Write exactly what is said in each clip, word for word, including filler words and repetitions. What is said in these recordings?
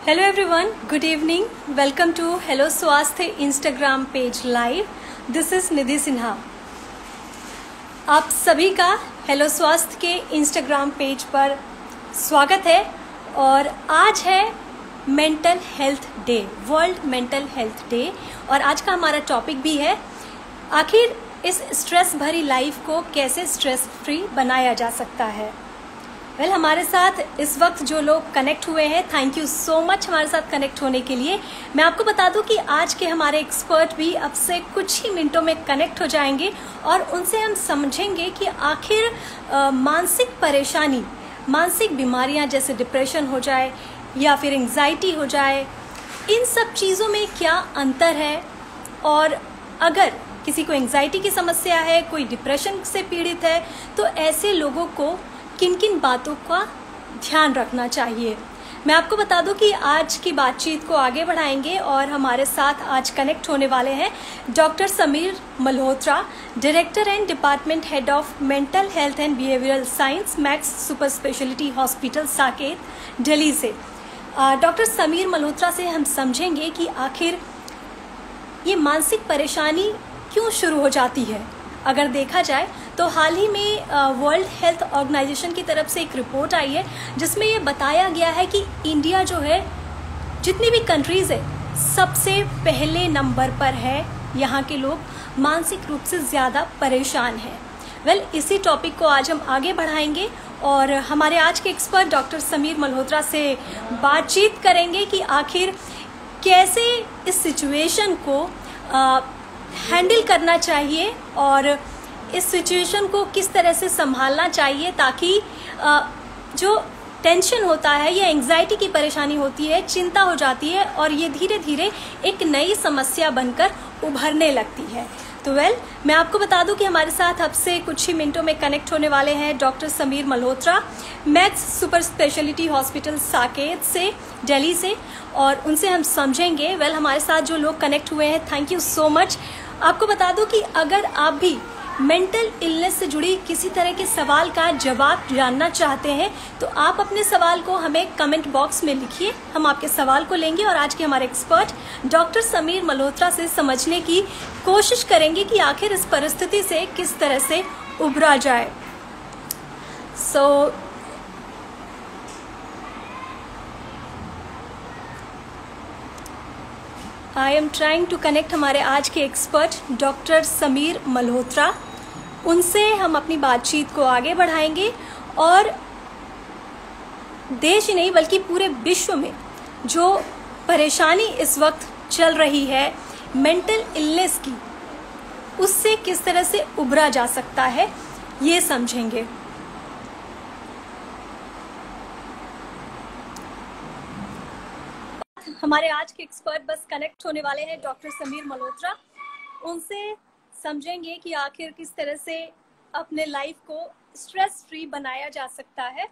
Hello everyone, good evening. Welcome to hello Swasthya Instagram page live. This is Nidhi Sinha. आप सभी का hello स्वास्थ्य के इंस्टाग्राम पेज पर स्वागत है। और आज है mental health day, world mental health day. और आज का हमारा टॉपिक भी है, आखिर इस स्ट्रेस भरी लाइफ को कैसे स्ट्रेस फ्री बनाया जा सकता है। वेल well, हमारे साथ इस वक्त जो लोग कनेक्ट हुए हैं, थैंक यू सो मच हमारे साथ कनेक्ट होने के लिए। मैं आपको बता दूं कि आज के हमारे एक्सपर्ट भी अब से कुछ ही मिनटों में कनेक्ट हो जाएंगे और उनसे हम समझेंगे कि आखिर आ, मानसिक परेशानी, मानसिक बीमारियां जैसे डिप्रेशन हो जाए या फिर एंग्जाइटी हो जाए, इन सब चीज़ों में क्या अंतर है। और अगर किसी को एंग्जाइटी की समस्या है, कोई डिप्रेशन से पीड़ित है, तो ऐसे लोगों को किन किन बातों का ध्यान रखना चाहिए। मैं आपको बता दूं कि आज की बातचीत को आगे बढ़ाएंगे और हमारे साथ आज कनेक्ट होने वाले हैं doctor Sameer Malhotra, director and department head of mental health and behavioural science, Max super speciality hospital Saket, Delhi से। डॉक्टर समीर मल्होत्रा से हम समझेंगे कि आखिर ये मानसिक परेशानी क्यों शुरू हो जाती है। अगर देखा जाए तो हाल ही में वर्ल्ड हेल्थ ऑर्गेनाइजेशन की तरफ से एक रिपोर्ट आई है जिसमें ये बताया गया है कि इंडिया जो है, जितनी भी कंट्रीज है, सबसे पहले नंबर पर है। यहाँ के लोग मानसिक रूप से ज़्यादा परेशान हैं। वेल well, इसी टॉपिक को आज हम आगे बढ़ाएंगे और हमारे आज के एक्सपर्ट डॉक्टर समीर मल्होत्रा से बातचीत करेंगे कि आखिर कैसे इस सिचुएशन को हैंडल करना चाहिए और इस सिचुएशन को किस तरह से संभालना चाहिए, ताकि जो टेंशन होता है या एंग्जाइटी की परेशानी होती है, चिंता हो जाती है और ये धीरे धीरे एक नई समस्या बनकर उभरने लगती है। तो वेल well, मैं आपको बता दूं कि हमारे साथ अब से कुछ ही मिनटों में कनेक्ट होने वाले हैं doctor Sameer Malhotra, Max super speciality hospital Saket से, दिल्ली से, और उनसे हम समझेंगे। वेल well, हमारे साथ जो लोग कनेक्ट हुए हैं, थैंक यू सो मच। आपको बता दूं कि अगर आप भी मेंटल इलनेस से जुड़ी किसी तरह के सवाल का जवाब जानना चाहते हैं तो आप अपने सवाल को हमें कमेंट बॉक्स में लिखिए, हम आपके सवाल को लेंगे और आज के हमारे एक्सपर्ट डॉक्टर समीर मल्होत्रा से समझने की कोशिश करेंगे कि आखिर इस परिस्थिति से किस तरह से उभरा जाए। So I am trying to connect हमारे आज के एक्सपर्ट डॉक्टर समीर मल्होत्रा। उनसे हम अपनी बातचीत को आगे बढ़ाएंगे और देश ही नहीं बल्कि पूरे विश्व में जो परेशानी इस वक्त चल रही है मेंटल इलनेस की, उससे किस तरह से उभरा जा सकता है, ये समझेंगे। हमारे आज के एक्सपर्ट बस कनेक्ट होने वाले हैं डॉक्टर समीर मल्होत्रा। उनसे समझेंगे कि आखिर किस तरह से अपने लाइफ को स्ट्रेस फ्री बनाया जा सकता है।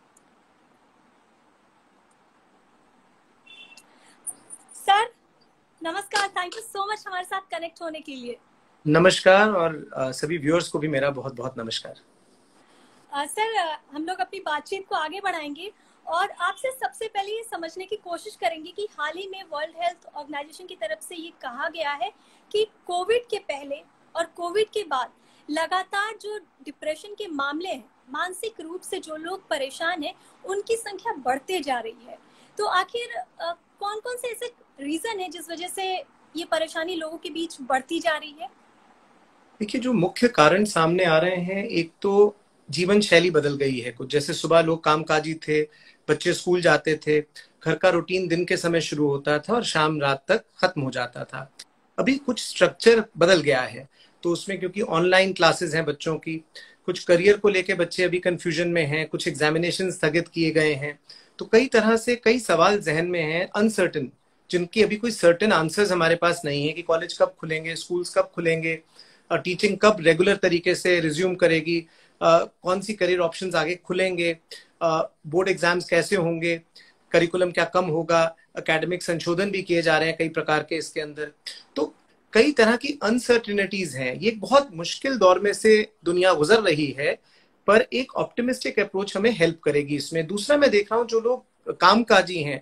सर नमस्कार, थैंक यू सो मच हमारे साथ कनेक्ट होने के लिए। नमस्कार और आ, सभी व्यूअर्स को भी मेरा बहुत बहुत नमस्कार। आ, सर हम लोग अपनी बातचीत को आगे बढ़ाएंगे और आपसे सबसे पहले ये समझने की कोशिश करेंगे कि हाल ही में वर्ल्ड हेल्थ ऑर्गेनाइजेशन की तरफ से ये कहा गया है कि कोविड के पहले और कोविड के बाद लगातार जो डिप्रेशन के मामले हैं, मानसिक रूप से जो लोग परेशान हैं, उनकी संख्या बढ़ते जा रही है। तो आखिर कौन कौन से ऐसे रीजन है जिस वजह से ये परेशानी लोगों के बीच बढ़ती जा रही है? देखिए, जो मुख्य कारण सामने आ रहे हैं, एक तो जीवन शैली बदल गई है। कुछ जैसे सुबह लोग कामकाजी थे, बच्चे स्कूल जाते थे, घर का रूटीन दिन के समय शुरू होता था और शाम रात तक खत्म हो जाता था। अभी कुछ स्ट्रक्चर बदल गया है, तो उसमें क्योंकि ऑनलाइन क्लासेस हैं बच्चों की, कुछ करियर को लेके बच्चे अभी कंफ्यूजन में हैं, कुछ एग्जामिनेशन स्थगित किए गए हैं, तो कई तरह से कई सवाल जहन में हैं अनसर्टेन, जिनकी अभी कोई सर्टेन आंसर्स हमारे पास नहीं है कि कॉलेज कब खुलेंगे, स्कूल्स कब खुलेंगे, टीचिंग कब रेगुलर तरीके से रिज्यूम करेगी, uh, कौन सी करियर ऑप्शंस आगे खुलेंगे, बोर्ड uh, एग्जाम्स कैसे होंगे, करिकुलम क्या कम होगा, एकेडमिक संशोधन भी किए जा रहे हैं कई प्रकार के इसके अंदर। तो कई तरह की अनसर्टिनिटीज हैं। ये बहुत मुश्किल दौर में से दुनिया गुजर रही है, पर एक ऑप्टिमिस्टिक अप्रोच हमें हेल्प करेगी इसमें। दूसरा, मैं देख रहा हूँ जो लोग कामकाजी हैं,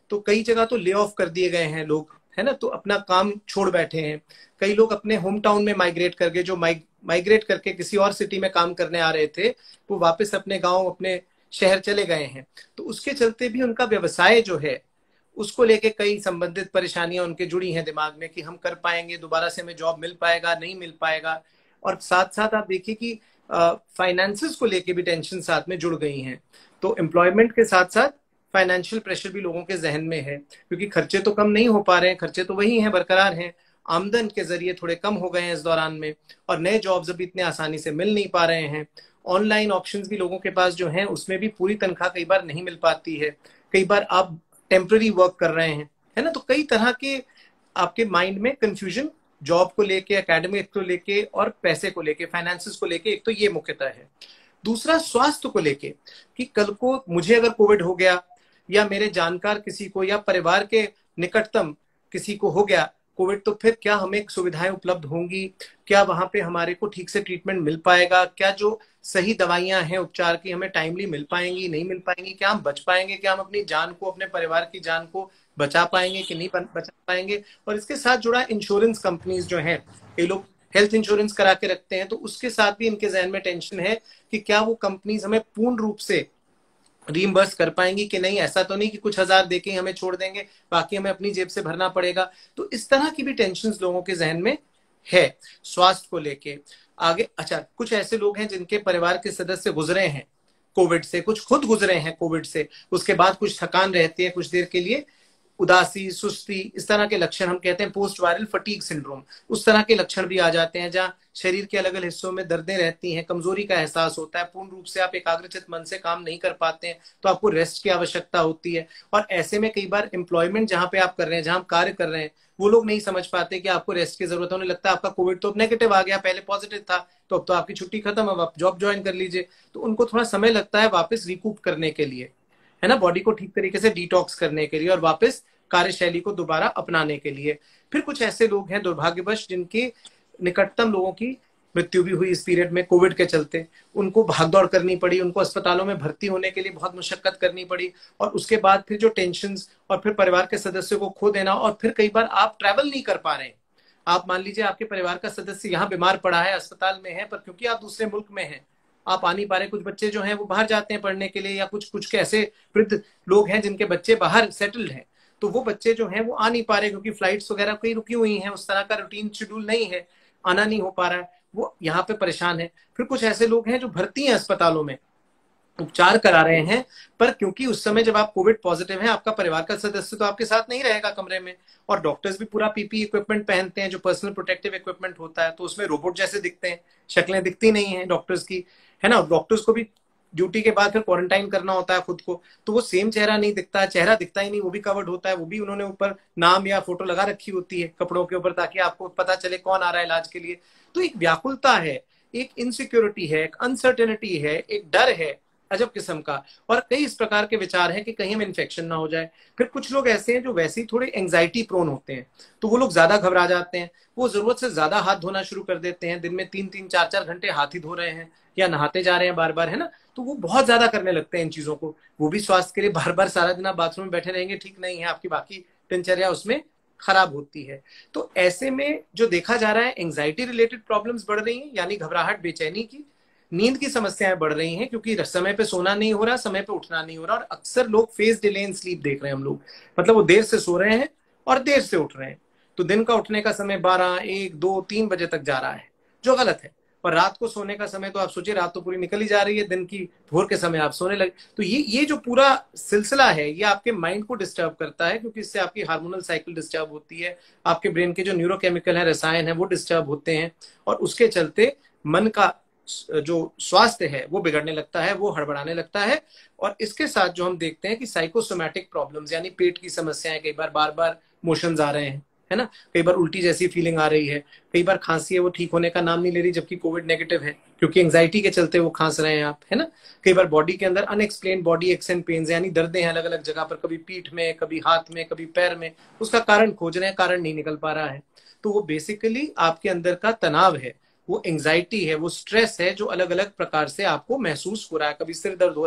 तो कई जगह तो ले ऑफ कर दिए गए हैं लोग, है ना, तो अपना काम छोड़ बैठे हैं। कई लोग अपने होम टाउन में माइग्रेट करके, जो माइग्रेट करके किसी और सिटी में काम करने आ रहे थे, वो वापस अपने गांव, अपने शहर चले गए हैं। तो उसके चलते भी उनका व्यवसाय जो है उसको लेके कई संबंधित परेशानियां उनके जुड़ी हैं दिमाग में, कि हम कर पाएंगे, दोबारा से हमें जॉब मिल पाएगा, नहीं मिल पाएगा। और साथ साथ आप देखिए कि फाइनेंसेस को लेके भी टेंशन साथ में जुड़ गई हैं। तो एम्प्लॉयमेंट के साथ साथ फाइनेंशियल प्रेशर भी लोगों के जहन में है, क्योंकि खर्चे तो कम नहीं हो पा रहे हैं, खर्चे तो वही हैं, बरकरार हैं। आमदन के जरिए थोड़े कम हो गए हैं इस दौरान में, और नए जॉब्स अभी इतने आसानी से मिल नहीं पा रहे हैं। ऑनलाइन ऑप्शंस भी लोगों के पास जो हैं, उसमें भी पूरी तनख्वाह कई बार नहीं मिल पाती है। कई बार आप टेम्पररी वर्क कर रहे हैं, है ना। तो कई तरह के आपके माइंड में कंफ्यूजन जॉब को लेके, एकेडमिक को लेके और पैसे को लेके, फाइनेंसेस को लेके, एक तो ये मुख्यतः है। दूसरा स्वास्थ्य को लेके, कि कल को मुझे अगर कोविड हो गया, या मेरे जानकार किसी को, या परिवार के निकटतम किसी को हो गया कोविड, तो फिर क्या हमें सुविधाएं उपलब्ध होंगी, क्या वहां पे हमारे को ठीक से ट्रीटमेंट मिल पाएगा, क्या जो सही दवाइयां हैं उपचार की हमें टाइमली मिल पाएंगी, नहीं मिल पाएंगी, क्या हम बच पाएंगे, क्या हम अपनी जान को, अपने परिवार की जान को बचा पाएंगे कि नहीं बचा पाएंगे। और इसके साथ जुड़ा इंश्योरेंस कंपनीज जो हैं, कई लोग हेल्थ इंश्योरेंस करा के रखते हैं, तो उसके साथ भी इनके जहन में टेंशन है कि क्या वो कंपनीज हमें पूर्ण रूप से रीइंबर्स कर पाएंगी कि नहीं। ऐसा तो नहीं कि कुछ हजार देके हमें छोड़ देंगे, बाकी हमें अपनी जेब से भरना पड़ेगा। तो इस तरह की भी टेंशन लोगों के जहन में है स्वास्थ्य को लेके। आगे, अच्छा, कुछ ऐसे लोग हैं जिनके परिवार के सदस्य गुजरे हैं कोविड से, कुछ खुद गुजरे हैं कोविड से, उसके बाद कुछ थकान रहती है कुछ देर के लिए, उदासी, सुस्ती, इस तरह के लक्षण, हम कहते हैं पोस्ट वायरल फटीग सिंड्रोम, उस तरह के लक्षण भी आ जाते हैं, जहाँ शरीर के अलग अलग हिस्सों में दर्दें रहती हैं, कमजोरी का एहसास होता है, पूर्ण रूप से आप एकाग्रचित मन से काम नहीं कर पाते हैं, तो आपको रेस्ट की आवश्यकता होती है। और ऐसे में कई बार एम्प्लॉयमेंट जहां पे आप कर रहे हैं, जहां हम कार्य कर रहे हैं, वो लोग नहीं समझ पाते कि आपको रेस्ट की जरूरत है। उन्हें लगता है आपका कोविड तो अब नेगेटिव आ गया, पहले पॉजिटिव था, तो अब तो आपकी छुट्टी खत्म, अब आप जॉब ज्वाइन कर लीजिए। तो उनको थोड़ा समय लगता है वापस रिकूप करने के लिए, है ना, बॉडी को ठीक तरीके से डिटॉक्स करने के लिए और वापस कार्यशैली को दोबारा अपनाने के लिए। फिर कुछ ऐसे लोग हैं दुर्भाग्यवश जिनके निकटतम लोगों की मृत्यु भी हुई इस पीरियड में कोविड के चलते, उनको भागदौड़ करनी पड़ी, उनको अस्पतालों में भर्ती होने के लिए बहुत मुशक्कत करनी पड़ी, और उसके बाद फिर जो टेंशन्स, और फिर परिवार के सदस्यों को खो देना, और फिर कई बार आप ट्रैवल नहीं कर पा रहे हैं। आप मान लीजिए आपके परिवार का सदस्य यहाँ बीमार पड़ा है, अस्पताल में है, पर क्योंकि आप दूसरे मुल्क में हैं आप आ नहीं पा रहे। कुछ बच्चे जो हैं वो बाहर जाते हैं पढ़ने के लिए, या कुछ कुछ के ऐसे वृद्ध लोग हैं जिनके बच्चे बाहर सेटल्ड हैं, तो वो बच्चे जो हैं वो आ नहीं पा रहे क्योंकि फ्लाइट्स वगैरह कहीं रुकी हुई हैं, उस तरह का रूटीन शेड्यूल नहीं है, आना नहीं हो पा रहा है, वो यहाँ पे परेशान है। फिर कुछ ऐसे लोग हैं जो भर्ती हैं अस्पतालों में, उपचार करा रहे हैं, पर क्योंकि उस समय जब आप कोविड पॉजिटिव हैं, आपका परिवार का सदस्य तो आपके साथ नहीं रहेगा कमरे में, और डॉक्टर्स भी पूरा पीपी इक्विपमेंट पहनते हैं, जो पर्सनल प्रोटेक्टिव इक्विपमेंट होता है, तो उसमें रोबोट जैसे दिखते हैं, शक्लें दिखती नहीं है डॉक्टर्स की, है ना। डॉक्टर्स को भी ड्यूटी के बाद फिर क्वारंटाइन करना होता है खुद को, तो वो सेम चेहरा नहीं दिखता है, चेहरा दिखता ही नहीं, वो भी कवर्ड होता है, वो भी उन्होंने ऊपर नाम या फोटो लगा रखी होती है कपड़ों के ऊपर, ताकि आपको पता चले कौन आ रहा है इलाज के लिए। तो एक व्याकुलता है, एक इनसिक्योरिटी है, एक अनसर्टेनिटी है, एक डर है अजब किस्म का, और कई इस प्रकार के विचार हैं कि कहीं में इन्फेक्शन ना हो जाए। फिर कुछ लोग ऐसे हैं जो वैसे ही थोड़े एंजाइटी प्रोन होते हैं, तो वो लोग ज्यादा घबरा जाते हैं, वो जरूरत से ज्यादा हाथ धोना शुरू कर देते हैं, दिन में तीन तीन चार चार घंटे हाथ ही धो रहे हैं या नहाते जा रहे हैं बार बार, है ना। तो वो बहुत ज्यादा करने लगते हैं इन चीजों को, वो भी स्वास्थ्य के लिए बार बार सारा दिन आप बाथरूम में बैठे रहेंगे ठीक नहीं है, आपकी बाकी दिनचर्या उसमें खराब होती है। तो ऐसे में जो देखा जा रहा है, एंजाइटी रिलेटेड प्रॉब्लम्स बढ़ रही हैं, यानी घबराहट, बेचैनी की, नींद की समस्याएं बढ़ रही हैं, क्योंकि समय पे सोना नहीं हो रहा, समय पे उठना नहीं हो रहा, और अक्सर लोग फेज डिले इन स्लीप देख रहे हैं हम लोग, मतलब वो देर से सो रहे हैं और देर से उठ रहे हैं, तो दिन का उठने का समय बारह, एक, दो, तीन बजे तक जा रहा है, जो गलत है। और रात को सोने का समय तो आप सोचिए, रात तो पूरी निकल ही जा रही है, दिन की भोर के समय आप सोने लगे। तो ये ये जो पूरा सिलसिला है, ये आपके माइंड को डिस्टर्ब करता है, क्योंकि इससे आपकी हार्मोनल साइकिल डिस्टर्ब होती है, आपके ब्रेन के जो न्यूरोकेमिकल है, रसायन है, वो डिस्टर्ब होते हैं, और उसके चलते मन का जो स्वास्थ्य है वो बिगड़ने लगता है, वो हड़बड़ाने लगता है। और इसके साथ जो हम देखते हैं कि साइकोसोमैटिक प्रॉब्लम्स, यानी पेट की समस्याएं, कई बार बार बार मोशंस आ रहे हैं, है ना, कई बार उल्टी जैसी फीलिंग आ रही है, कई बार खांसी है वो ठीक होने का नाम नहीं ले रही, जबकि कोविड नेगेटिव है, क्योंकि एंजाइटी के चलते वो खांस रहे हैं आप, है ना। कई बार बॉडी के अंदर unexplained body aches and pains, यानी दर्दें हैं अलग अलग जगह पर, कभी पीठ में, कभी हाथ में, कभी पैर में, उसका कारण खोज रहे हैं, कारण नहीं निकल पा रहा है। तो वो बेसिकली आपके अंदर का तनाव है, वो एंजाइटी है, वो स्ट्रेस है, जो अलग अलग प्रकार से आपको महसूस हो रहा है। कभी सिर दर्द हो रहा है,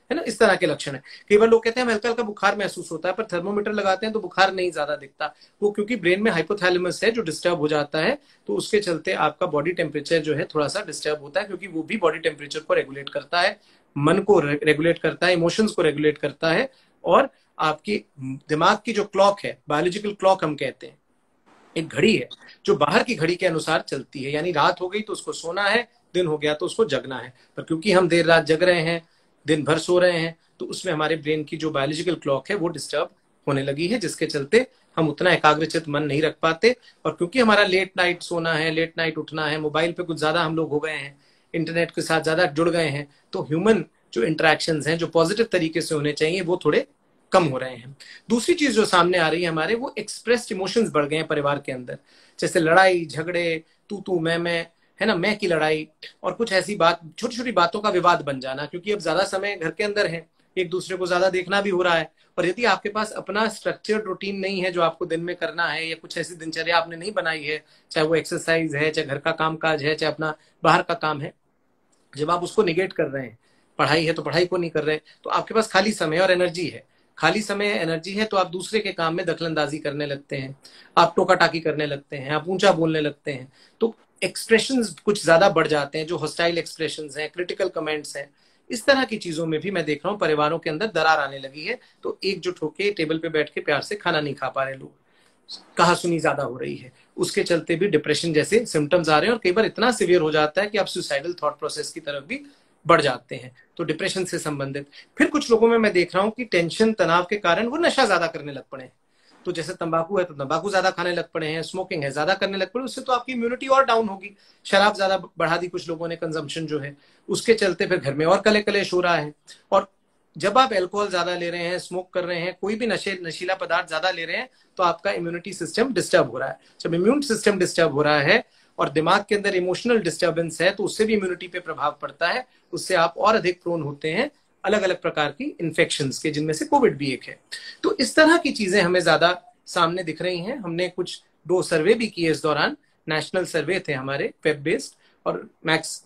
है ना, इस तरह के लक्षण है। कई बार लोग कहते हैं हमें हल्का हल्का बुखार महसूस होता है, पर थर्मोमीटर लगाते हैं तो बुखार नहीं ज्यादा दिखता। वो क्योंकि ब्रेन में हाइपोथैलेमस है जो डिस्टर्ब हो जाता है, तो उसके चलते आपका बॉडी टेम्परेचर जो है थोड़ा सा डिस्टर्ब होता है, क्योंकि वो भी बॉडी टेम्परेचर को रेगुलेट करता है, मन को रेगुलेट करता है, इमोशंस को रेगुलेट करता है, और आपकी दिमाग की जो क्लॉक है, बायोलॉजिकल क्लॉक हम कहते हैं, एक घड़ी है जो बाहर की घड़ी के अनुसार चलती है। यानी रात हो गई तो उसको सोना है, दिन हो गया तो उसको जगना है। पर क्योंकि हम देर रात जग रहे हैं, दिन भर सो रहे हैं, तो उसमें हमारे ब्रेन की जो बायोलॉजिकल क्लॉक है वो डिस्टर्ब होने लगी है, जिसके चलते हम उतना एकाग्रचित मन नहीं रख पाते। और क्योंकि हमारा लेट नाइट सोना है, लेट नाइट उठना है, मोबाइल पे कुछ ज्यादा हम लोग हो गए हैं, इंटरनेट के साथ ज्यादा जुड़ गए हैं, तो ह्यूमन जो इंटरेक्शंस हैं जो पॉजिटिव तरीके से होने चाहिए वो थोड़े कम हो रहे हैं। दूसरी चीज जो सामने आ रही है हमारे, वो एक्सप्रेस्ड इमोशंस बढ़ गए हैं परिवार के अंदर, जैसे लड़ाई झगड़े, तू तू मैं मैं, है ना, मैं की लड़ाई, और कुछ ऐसी बात, छोटी छोटी बातों का विवाद बन जाना, क्योंकि अब ज्यादा समय घर के अंदर है, एक दूसरे को ज्यादा देखना भी हो रहा है। और यदि आपके पास अपना स्ट्रक्चर्ड रूटीन नहीं है जो आपको दिन में करना है, या कुछ ऐसी दिनचर्या आपने नहीं बनाई है, चाहे वो एक्सरसाइज है, चाहे घर का काम काज है, चाहे अपना बाहर का काम है, जब आप उसको निगेट कर रहे हैं, पढ़ाई है तो पढ़ाई को नहीं कर रहे, तो आपके पास खाली समय और एनर्जी है, खाली समय एनर्जी है, तो आप दूसरे के काम में दखलंदाजी करने लगते हैं, आप टोका टाकी करने लगते हैं, आप ऊंचा बोलने लगते हैं, तो एक्सप्रेशंस कुछ ज्यादा बढ़ जाते हैं, जो हॉस्टाइल एक्सप्रेशंस हैं, क्रिटिकल कमेंट्स हैं। इस तरह की चीजों में भी मैं देख रहा हूँ परिवारों के अंदर दरार आने लगी है, तो एकजुट होकर टेबल पे बैठ के प्यार से खाना नहीं खा पा रहे लोग, कहा सुनी ज्यादा हो रही है, उसके चलते भी डिप्रेशन जैसे सिम्टम्स आ रहे हैं, और कई बार इतना सिवियर हो जाता है कि आप सुसाइडल थॉट प्रोसेस की तरफ भी बढ़ जाते हैं। तो डिप्रेशन से संबंधित फिर कुछ लोगों में मैं देख रहा हूँ कि टेंशन तनाव के कारण वो नशा ज्यादा करने लग पड़े हैं। तो जैसे तंबाकू है तो तंबाकू ज्यादा खाने लग पड़े हैं, स्मोकिंग है ज्यादा करने लग पड़े, उससे तो आपकी इम्यूनिटी और डाउन होगी। शराब ज्यादा बढ़ा दी कुछ लोगों ने, कंजम्पशन जो है, उसके चलते फिर घर में और कले कलेश हो रहा है। और जब आप अल्कोहल ज्यादा ले रहे हैं, स्मोक कर रहे हैं, कोई भी नशे नशीला पदार्थ ज्यादा ले रहे हैं, तो आपका इम्यूनिटी सिस्टम डिस्टर्ब हो रहा है। जब इम्यून सिस्टम डिस्टर्ब हो रहा है और दिमाग के अंदर इमोशनल डिस्टर्बेंस है, तो उससे भी इम्यूनिटी पे प्रभाव पड़ता है, उससे आप और अधिक प्रोन होते हैं अलग अलग प्रकार की इन्फेक्शंस के, जिनमें से कोविड भी एक है। तो इस तरह की चीजें हमें ज्यादा सामने दिख रही हैं। हमने कुछ दो सर्वे भी किए इस दौरान, नेशनल सर्वे थे हमारे वेब बेस्ड, और Max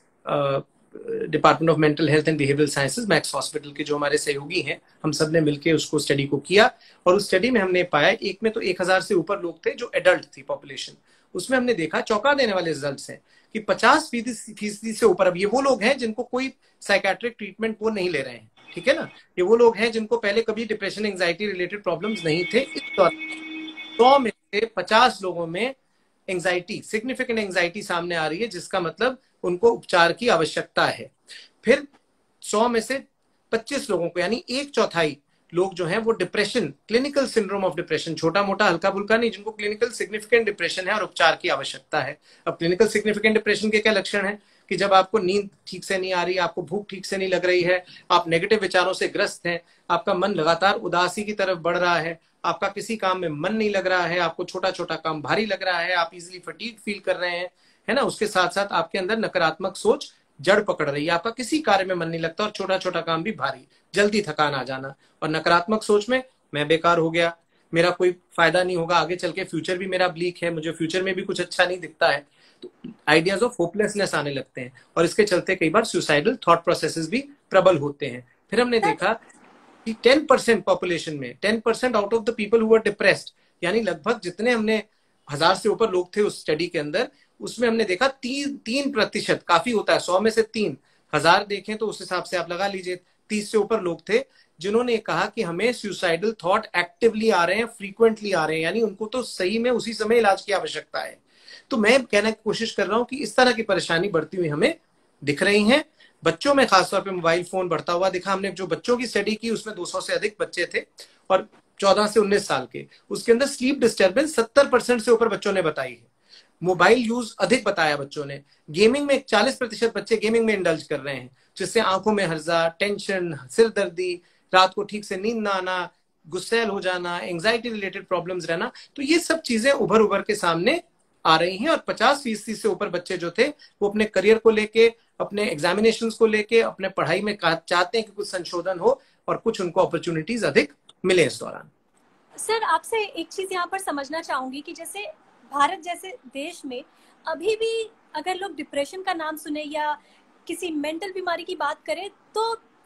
department of mental health and behavioural sciences, Max hospital के जो हमारे सहयोगी हैं, हम सब ने मिलकर उसको स्टडी को किया। और उस स्टडी में हमने पाया, एक में तो एक हजार से ऊपर लोग थे जो एडल्ट थी पॉपुलेशन, उसमें हमने देखा चौंका देने वाले रिजल्ट्स हैं कि पचास फीसदी से ऊपर, अब ये वो लोग हैं जिनको कोई साइकेट्रिक ट्रीटमेंट वो नहीं ले रहे हैं, ठीक है ना, ये वो लोग हैं जिनको पहले कभी डिप्रेशन एंजाइटी रिलेटेड प्रॉब्लम्स नहीं थे। इस दौरान सौ में से पचास लोगों में एंजाइटी, सिग्निफिकेंट एंजाइटी सामने आ रही है, जिसका मतलब उनको उपचार की आवश्यकता है। फिर सौ में से पच्चीस लोगों को, यानी एक चौथाई लोग जो हैं वो depression, clinical syndrome of depression, छोटा मोटा हल्का फुल्का नहीं, जिनको क्लिनिकल सिग्निफिकेंट डिप्रेशन है और उपचार की आवश्यकता है। अब क्लिनिकल सिग्निफिकेंट डिप्रेशन के क्या लक्षण है कि जब आपको नींद ठीक से नहीं आ रही, आपको भूख ठीक से नहीं लग रही है, आप नेगेटिव विचारों से ग्रस्त हैं, आपका मन लगातार उदासी की तरफ बढ़ रहा है, आपका किसी काम में मन नहीं लग रहा है, आपको छोटा छोटा काम भारी लग रहा है, आप इजिली फटीग फील कर रहे हैं, है ना, उसके साथ साथ आपके अंदर नकारात्मक सोच जड़ पकड़ रही है, आपका किसी कार्य में मन नहीं लगता, और छोटा छोटा काम भी भारी, जल्दी थकान आ जाना, और नकारात्मक सोच में मैं बेकार हो गया, मेरा कोई फायदा नहीं होगा आगे चल के, फ्यूचर भी मेरा ब्लीक है, मुझे फ्यूचर में भी कुछ अच्छा नहीं दिखता है, तो आइडियाज ऑफ होपलेसनेस आने लगते हैं, और इसके चलते कई बार सुसाइडल थॉट प्रोसेसेस भी प्रबल होते हैं। फिर हमने देखा कि टेन परसेंट पॉपुलेशन में, ten percent out of the people who are depressed, यानी लगभग जितने हमने हजार से ऊपर लोग थे उस स्टडी के अंदर, उसमें हमने देखा तीन तीन प्रतिशत, काफी होता है, सौ में से तीन, हजार देखें तो उस हिसाब से आप लगा लीजिए, तीस से ऊपर लोग थे जिन्होंने कहा कि हमें सुसाइडल थॉट एक्टिवली आ रहे हैं, फ्रीक्वेंटली आ रहे हैं, यानी उनको तो सही में उसी समय इलाज की आवश्यकता है। तो मैं कहने की कोशिश कर रहा हूं कि इस तरह की परेशानी बढ़ती हुई हमें दिख रही है। बच्चों में खासतौर पे मोबाइल फोन बढ़ता हुआ दिखा। हमने जो बच्चों की स्टडी की उसमें दो सौ से अधिक बच्चे थे और चौदह से उन्नीस साल के, उसके अंदर स्लीप डिस्टर्बेंस सत्तर परसेंट से ऊपर बच्चों ने बताई है। मोबाइल यूज अधिक बताया बच्चों ने। गेमिंग में चालीस प्रतिशत बच्चे गेमिंग में इंडल्ज कर रहे हैं, जिससे आंखों में हर्जा, टेंशन, सिरदर्दी, रात को ठीक से नींद ना आना, गुस्सैल हो जाना, एंजाइटी रिलेटेड प्रॉब्लम्स रहना, तो ये सब चीजें उभर उभर के सामने आ रही हैं। और पचास फीसदी से ऊपर बच्चे जो थे वो अपने करियर को लेके, अपने एग्जामिनेशंस को लेके, अपने पढ़ाई में चाहते हैं कि कुछ संशोधन हो और कुछ उनको अपॉर्चुनिटीज अधिक मिले इस दौरान। सर, आपसे एक चीज यहाँ पर समझना चाहूंगी कि जैसे भारत जैसे देश में अभी भी अगर लोग डिप्रेशन का नाम सुने या किसी मेंटल बीमारी की बात करें तो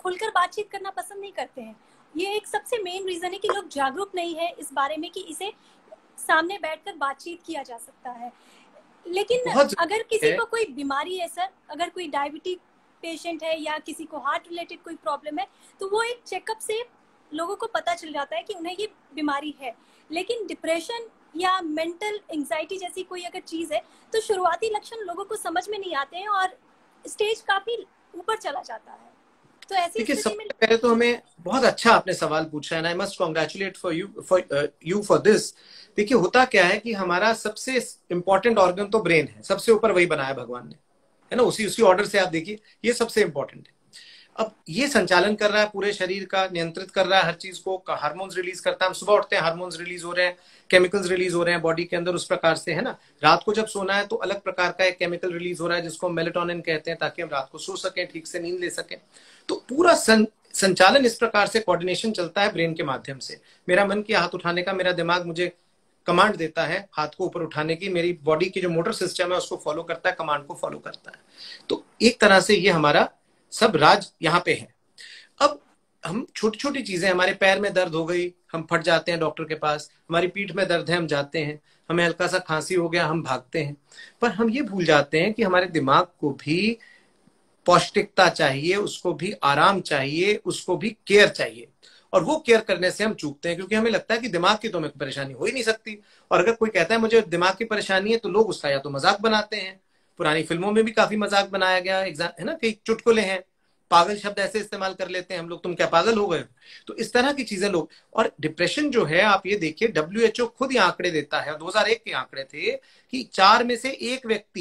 खुलकर बातचीत करना पसंद नहीं करते हैं। ये एक सबसे मेन रीजन है कि लोग जागरूक नहीं है इस बारे में कि इसे सामने बैठकर बातचीत किया जा सकता है। लेकिन अगर किसी को कोई बीमारी है सर, अगर कोई डायबिटिक पेशेंट है या किसी को हार्ट रिलेटेड कोई प्रॉब्लम है, तो वो एक चेकअप से लोगों को पता चल जाता है कि उन्हें ये बीमारी है। लेकिन डिप्रेशन या मेंटल एंजाइटी जैसी कोई अगर चीज है तो शुरुआती लक्षण लोगों को समझ में नहीं आते हैं और स्टेज काफी ऊपर चला जाता है। तो ऐसी स्थिति में पहले तो हमें बहुत अच्छा आपने सवाल पूछा है, I must congratulate for you for you for this. देखिए होता क्या है कि हमारा सबसे इंपॉर्टेंट ऑर्गन तो ब्रेन है, सबसे ऊपर वही बनाया भगवान ने, है ना, उसी उसी ऑर्डर से आप देखिए, ये सबसे इंपॉर्टेंट है। अब ये संचालन कर रहा है पूरे शरीर का, नियंत्रित कर रहा है हर चीज को, हार्मोन्स रिलीज करता है। हम सुबह उठते हैं हार्मोन्स रिलीज हो रहे हैं, केमिकल्स रिलीज हो रहे हैं बॉडी के अंदर उस प्रकार से, है ना। रात को जब सोना है तो अलग प्रकार का एक केमिकल रिलीज हो रहा है जिसको मेलेटोनिन कहते हैं, ताकि हम रात को सो सकें, ठीक से नींद ले सकें। तो पूरा सं, संचालन इस प्रकार से कोऑर्डिनेशन चलता है ब्रेन के माध्यम से। मेरा मन किया हाथ उठाने का, मेरा दिमाग मुझे कमांड देता है हाथ को ऊपर उठाने की, मेरी बॉडी की जो मोटर सिस्टम है उसको फॉलो करता है, कमांड को फॉलो करता है। तो एक तरह से ये हमारा सब राज यहाँ पे है। अब हम छोटी छोटी चीजें, हमारे पैर में दर्द हो गई हम फट जाते हैं डॉक्टर के पास, हमारी पीठ में दर्द है हम जाते हैं, हमें हल्का सा खांसी हो गया हम भागते हैं। पर हम ये भूल जाते हैं कि हमारे दिमाग को भी पौष्टिकता चाहिए, उसको भी आराम चाहिए, उसको भी केयर चाहिए। और वो केयर करने से हम चूकते हैं, क्योंकि हमें लगता है कि दिमाग की तो हमें परेशानी हो ही नहीं सकती। और अगर कोई कहता है मुझे दिमाग की परेशानी है तो लोग उसका या तो मजाक बनाते हैं, पुरानी फिल्मों में भी काफी मजाक बनाया गया है ना, कई चुटकुले हैं, पागल शब्द ऐसे इस्तेमाल कर लेते हैं हम लोग, तुम क्या पागल हो गए। तो इस तरह की चीजें लोग, और डिप्रेशन जो है आप ये देखिए, डब्ल्यू एच ओ खुद ये आंकड़े देता है, दो हज़ार एक के आंकड़े थे कि चार में से एक व्यक्ति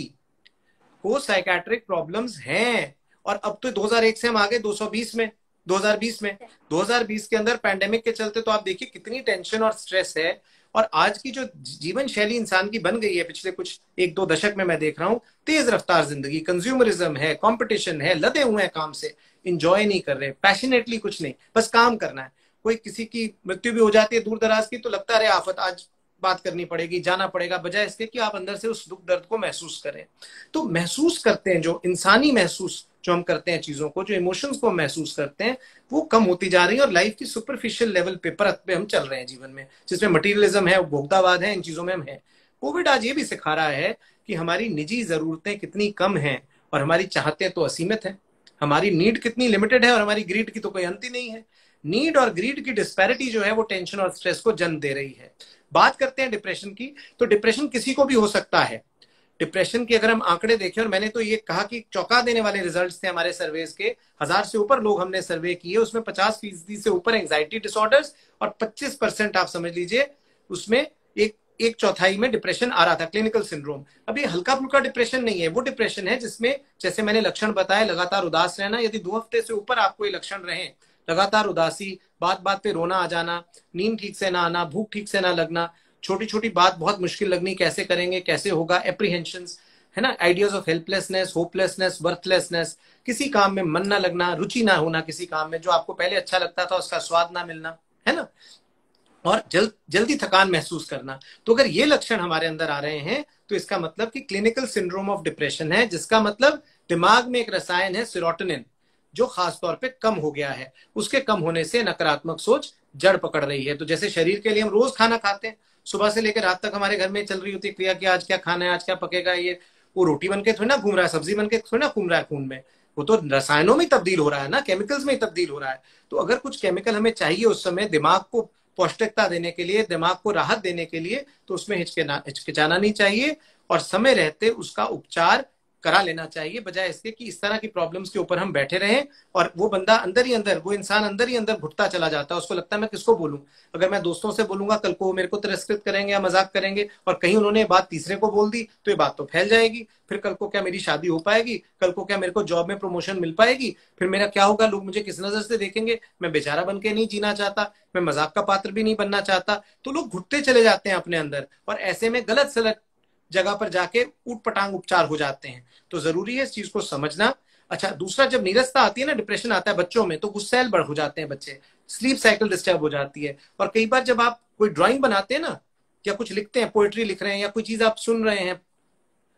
को साइकेट्रिक प्रॉब्लम्स हैं। और अब तो दो हज़ार एक से हम आगे दो सौ बीस में, दो हज़ार बीस में, दो हज़ार बीस के अंदर पैंडेमिक के चलते तो आप देखिए कितनी टेंशन और स्ट्रेस है। और आज की जो जीवन शैली इंसान की बन गई है पिछले कुछ एक दो दशक में, मैं देख रहा हूँ तेज रफ्तार जिंदगी, कंज्यूमरिज्म है, कंपटीशन है, लदे हुए हैं काम से, इंजॉय नहीं कर रहे, पैशनेटली कुछ नहीं, बस काम करना है। कोई किसी की मृत्यु भी हो जाती है दूर दराज की तो लगता है आफत, आज बात करनी पड़ेगी, जाना पड़ेगा, बजाय इसके कि आप अंदर से उस दुख दर्द को महसूस करें। तो महसूस करते हैं, जो इंसानी महसूस जो हम करते हैं चीजों को, जो इमोशंस को हम महसूस करते हैं, वो कम होती जा रही है। और लाइफ की सुपरफिशियल लेवल पे, परत पे हम चल रहे हैं जीवन में, जिसमें मटीरियलिज्म है, उपभोक्तावाद है, इन चीजों में हम है। कोविड आज ये भी सिखा रहा है कि हमारी निजी जरूरतें कितनी कम हैं और हमारी चाहतें तो असीमित हैं, हमारी नीड कितनी लिमिटेड है और हमारी ग्रीड की तो कोई अंत ही नहीं है। नीड और ग्रीड की डिस्पैरिटी जो है वो टेंशन और स्ट्रेस को जन्म दे रही है। बात करते हैं डिप्रेशन की, तो डिप्रेशन किसी को भी हो सकता है। डिप्रेशन के अगर हम आंकड़े देखें, और मैंने तो ये कहा कि चौंका देने वाले रिजल्ट्स थे हमारे सर्वेज के, हजार से ऊपर लोग हमने सर्वे किए, उसमें पचास फीसदी से ऊपर एंजाइटी डिसऑर्डर्स और पच्चीस परसेंट आप समझ लीजिए उसमें एक एक चौथाई में डिप्रेशन आ रहा था, क्लिनिकल सिंड्रोम। अब ये हल्का फुल्का डिप्रेशन नहीं है, वो डिप्रेशन है जिसमें जैसे मैंने लक्षण बताए, लगातार उदास रहना, यदि दो हफ्ते से ऊपर आपको ये लक्षण रहे, लगातार उदासी, बात बात पे रोना आ जाना, नींद ठीक से ना आना, भूख ठीक से ना लगना, छोटी छोटी बात बहुत मुश्किल लगनी, कैसे करेंगे, कैसे होगा, एप्रीहेंशंस, है ना, ideas of helplessness, hopelessness, worthlessness, किसी काम में मन ना लगना, रुचि ना होना किसी काम में, जो आपको पहले अच्छा लगता था उसका स्वाद ना मिलना, है ना, और जल्द जल्दी थकान महसूस करना। तो अगर ये लक्षण हमारे अंदर आ रहे हैं तो इसका मतलब कि क्लिनिकल सिंड्रोम ऑफ डिप्रेशन है, जिसका मतलब दिमाग में एक रसायन है सेरोटोनिन, जो खास तौर पे कम हो गया है। उसके कम होने से नकारात्मक सोच जड़ पकड़ रही है। तो जैसे शरीर के लिए हम रोज खाना खाते हैं, सुबह से लेकर रात तक हमारे घर में चल रही होती है क्रिया कि आज क्या खाना है, आज क्या पकेगा, ये वो रोटी बन के थोड़ी ना घूम रहा है, सब्जी बन के थोड़ी ना घूम रहा है खून में, वो तो रसायनों में तब्दील हो रहा है ना, केमिकल्स में तब्दील हो रहा है। तो अगर कुछ केमिकल हमें चाहिए उस समय दिमाग को पौष्टिकता देने के लिए, दिमाग को राहत देने के लिए, तो उसमें हिचकिना हिचकिचाना नहीं चाहिए और समय रहते उसका उपचार करा लेना चाहिए, बजाय इसके कि इस तरह की प्रॉब्लम्स के ऊपर हम बैठे रहें और वो बंदा अंदर ही अंदर, वो इंसान अंदर ही अंदर घुटता चला जाता है। उसको लगता है मैं किसको बोलूं, अगर मैं दोस्तों से बोलूंगा कल को मेरे को तिरस्कृत करेंगे या मजाक करेंगे, और कहीं उन्होंने बात तीसरे को बोल दी तो ये बात तो फैल जाएगी, फिर कल को क्या मेरी शादी हो पाएगी, कल को क्या मेरे को जॉब में प्रमोशन मिल पाएगी, फिर मेरा क्या होगा, लोग मुझे किस नजर से देखेंगे, मैं बेचारा बन के नहीं जीना चाहता, मैं मजाक का पात्र भी नहीं बनना चाहता। तो लोग घुटते चले जाते हैं अपने अंदर और ऐसे में गलत सलत जगह पर जाके ऊट पटांग उपचार हो जाते हैं। तो जरूरी है इस चीज को समझना। अच्छा, दूसरा, जब नीरसता आती है ना, डिप्रेशन आता है बच्चों में, तो गुस्सैल बढ़ हो जाते हैं बच्चे, स्लीप साइकिल डिस्टर्ब हो जाती है। और कई बार जब आप कोई ड्राइंग बनाते हैं ना, या कुछ लिखते हैं, पोएट्री लिख रहे हैं या कोई चीज आप सुन रहे हैं,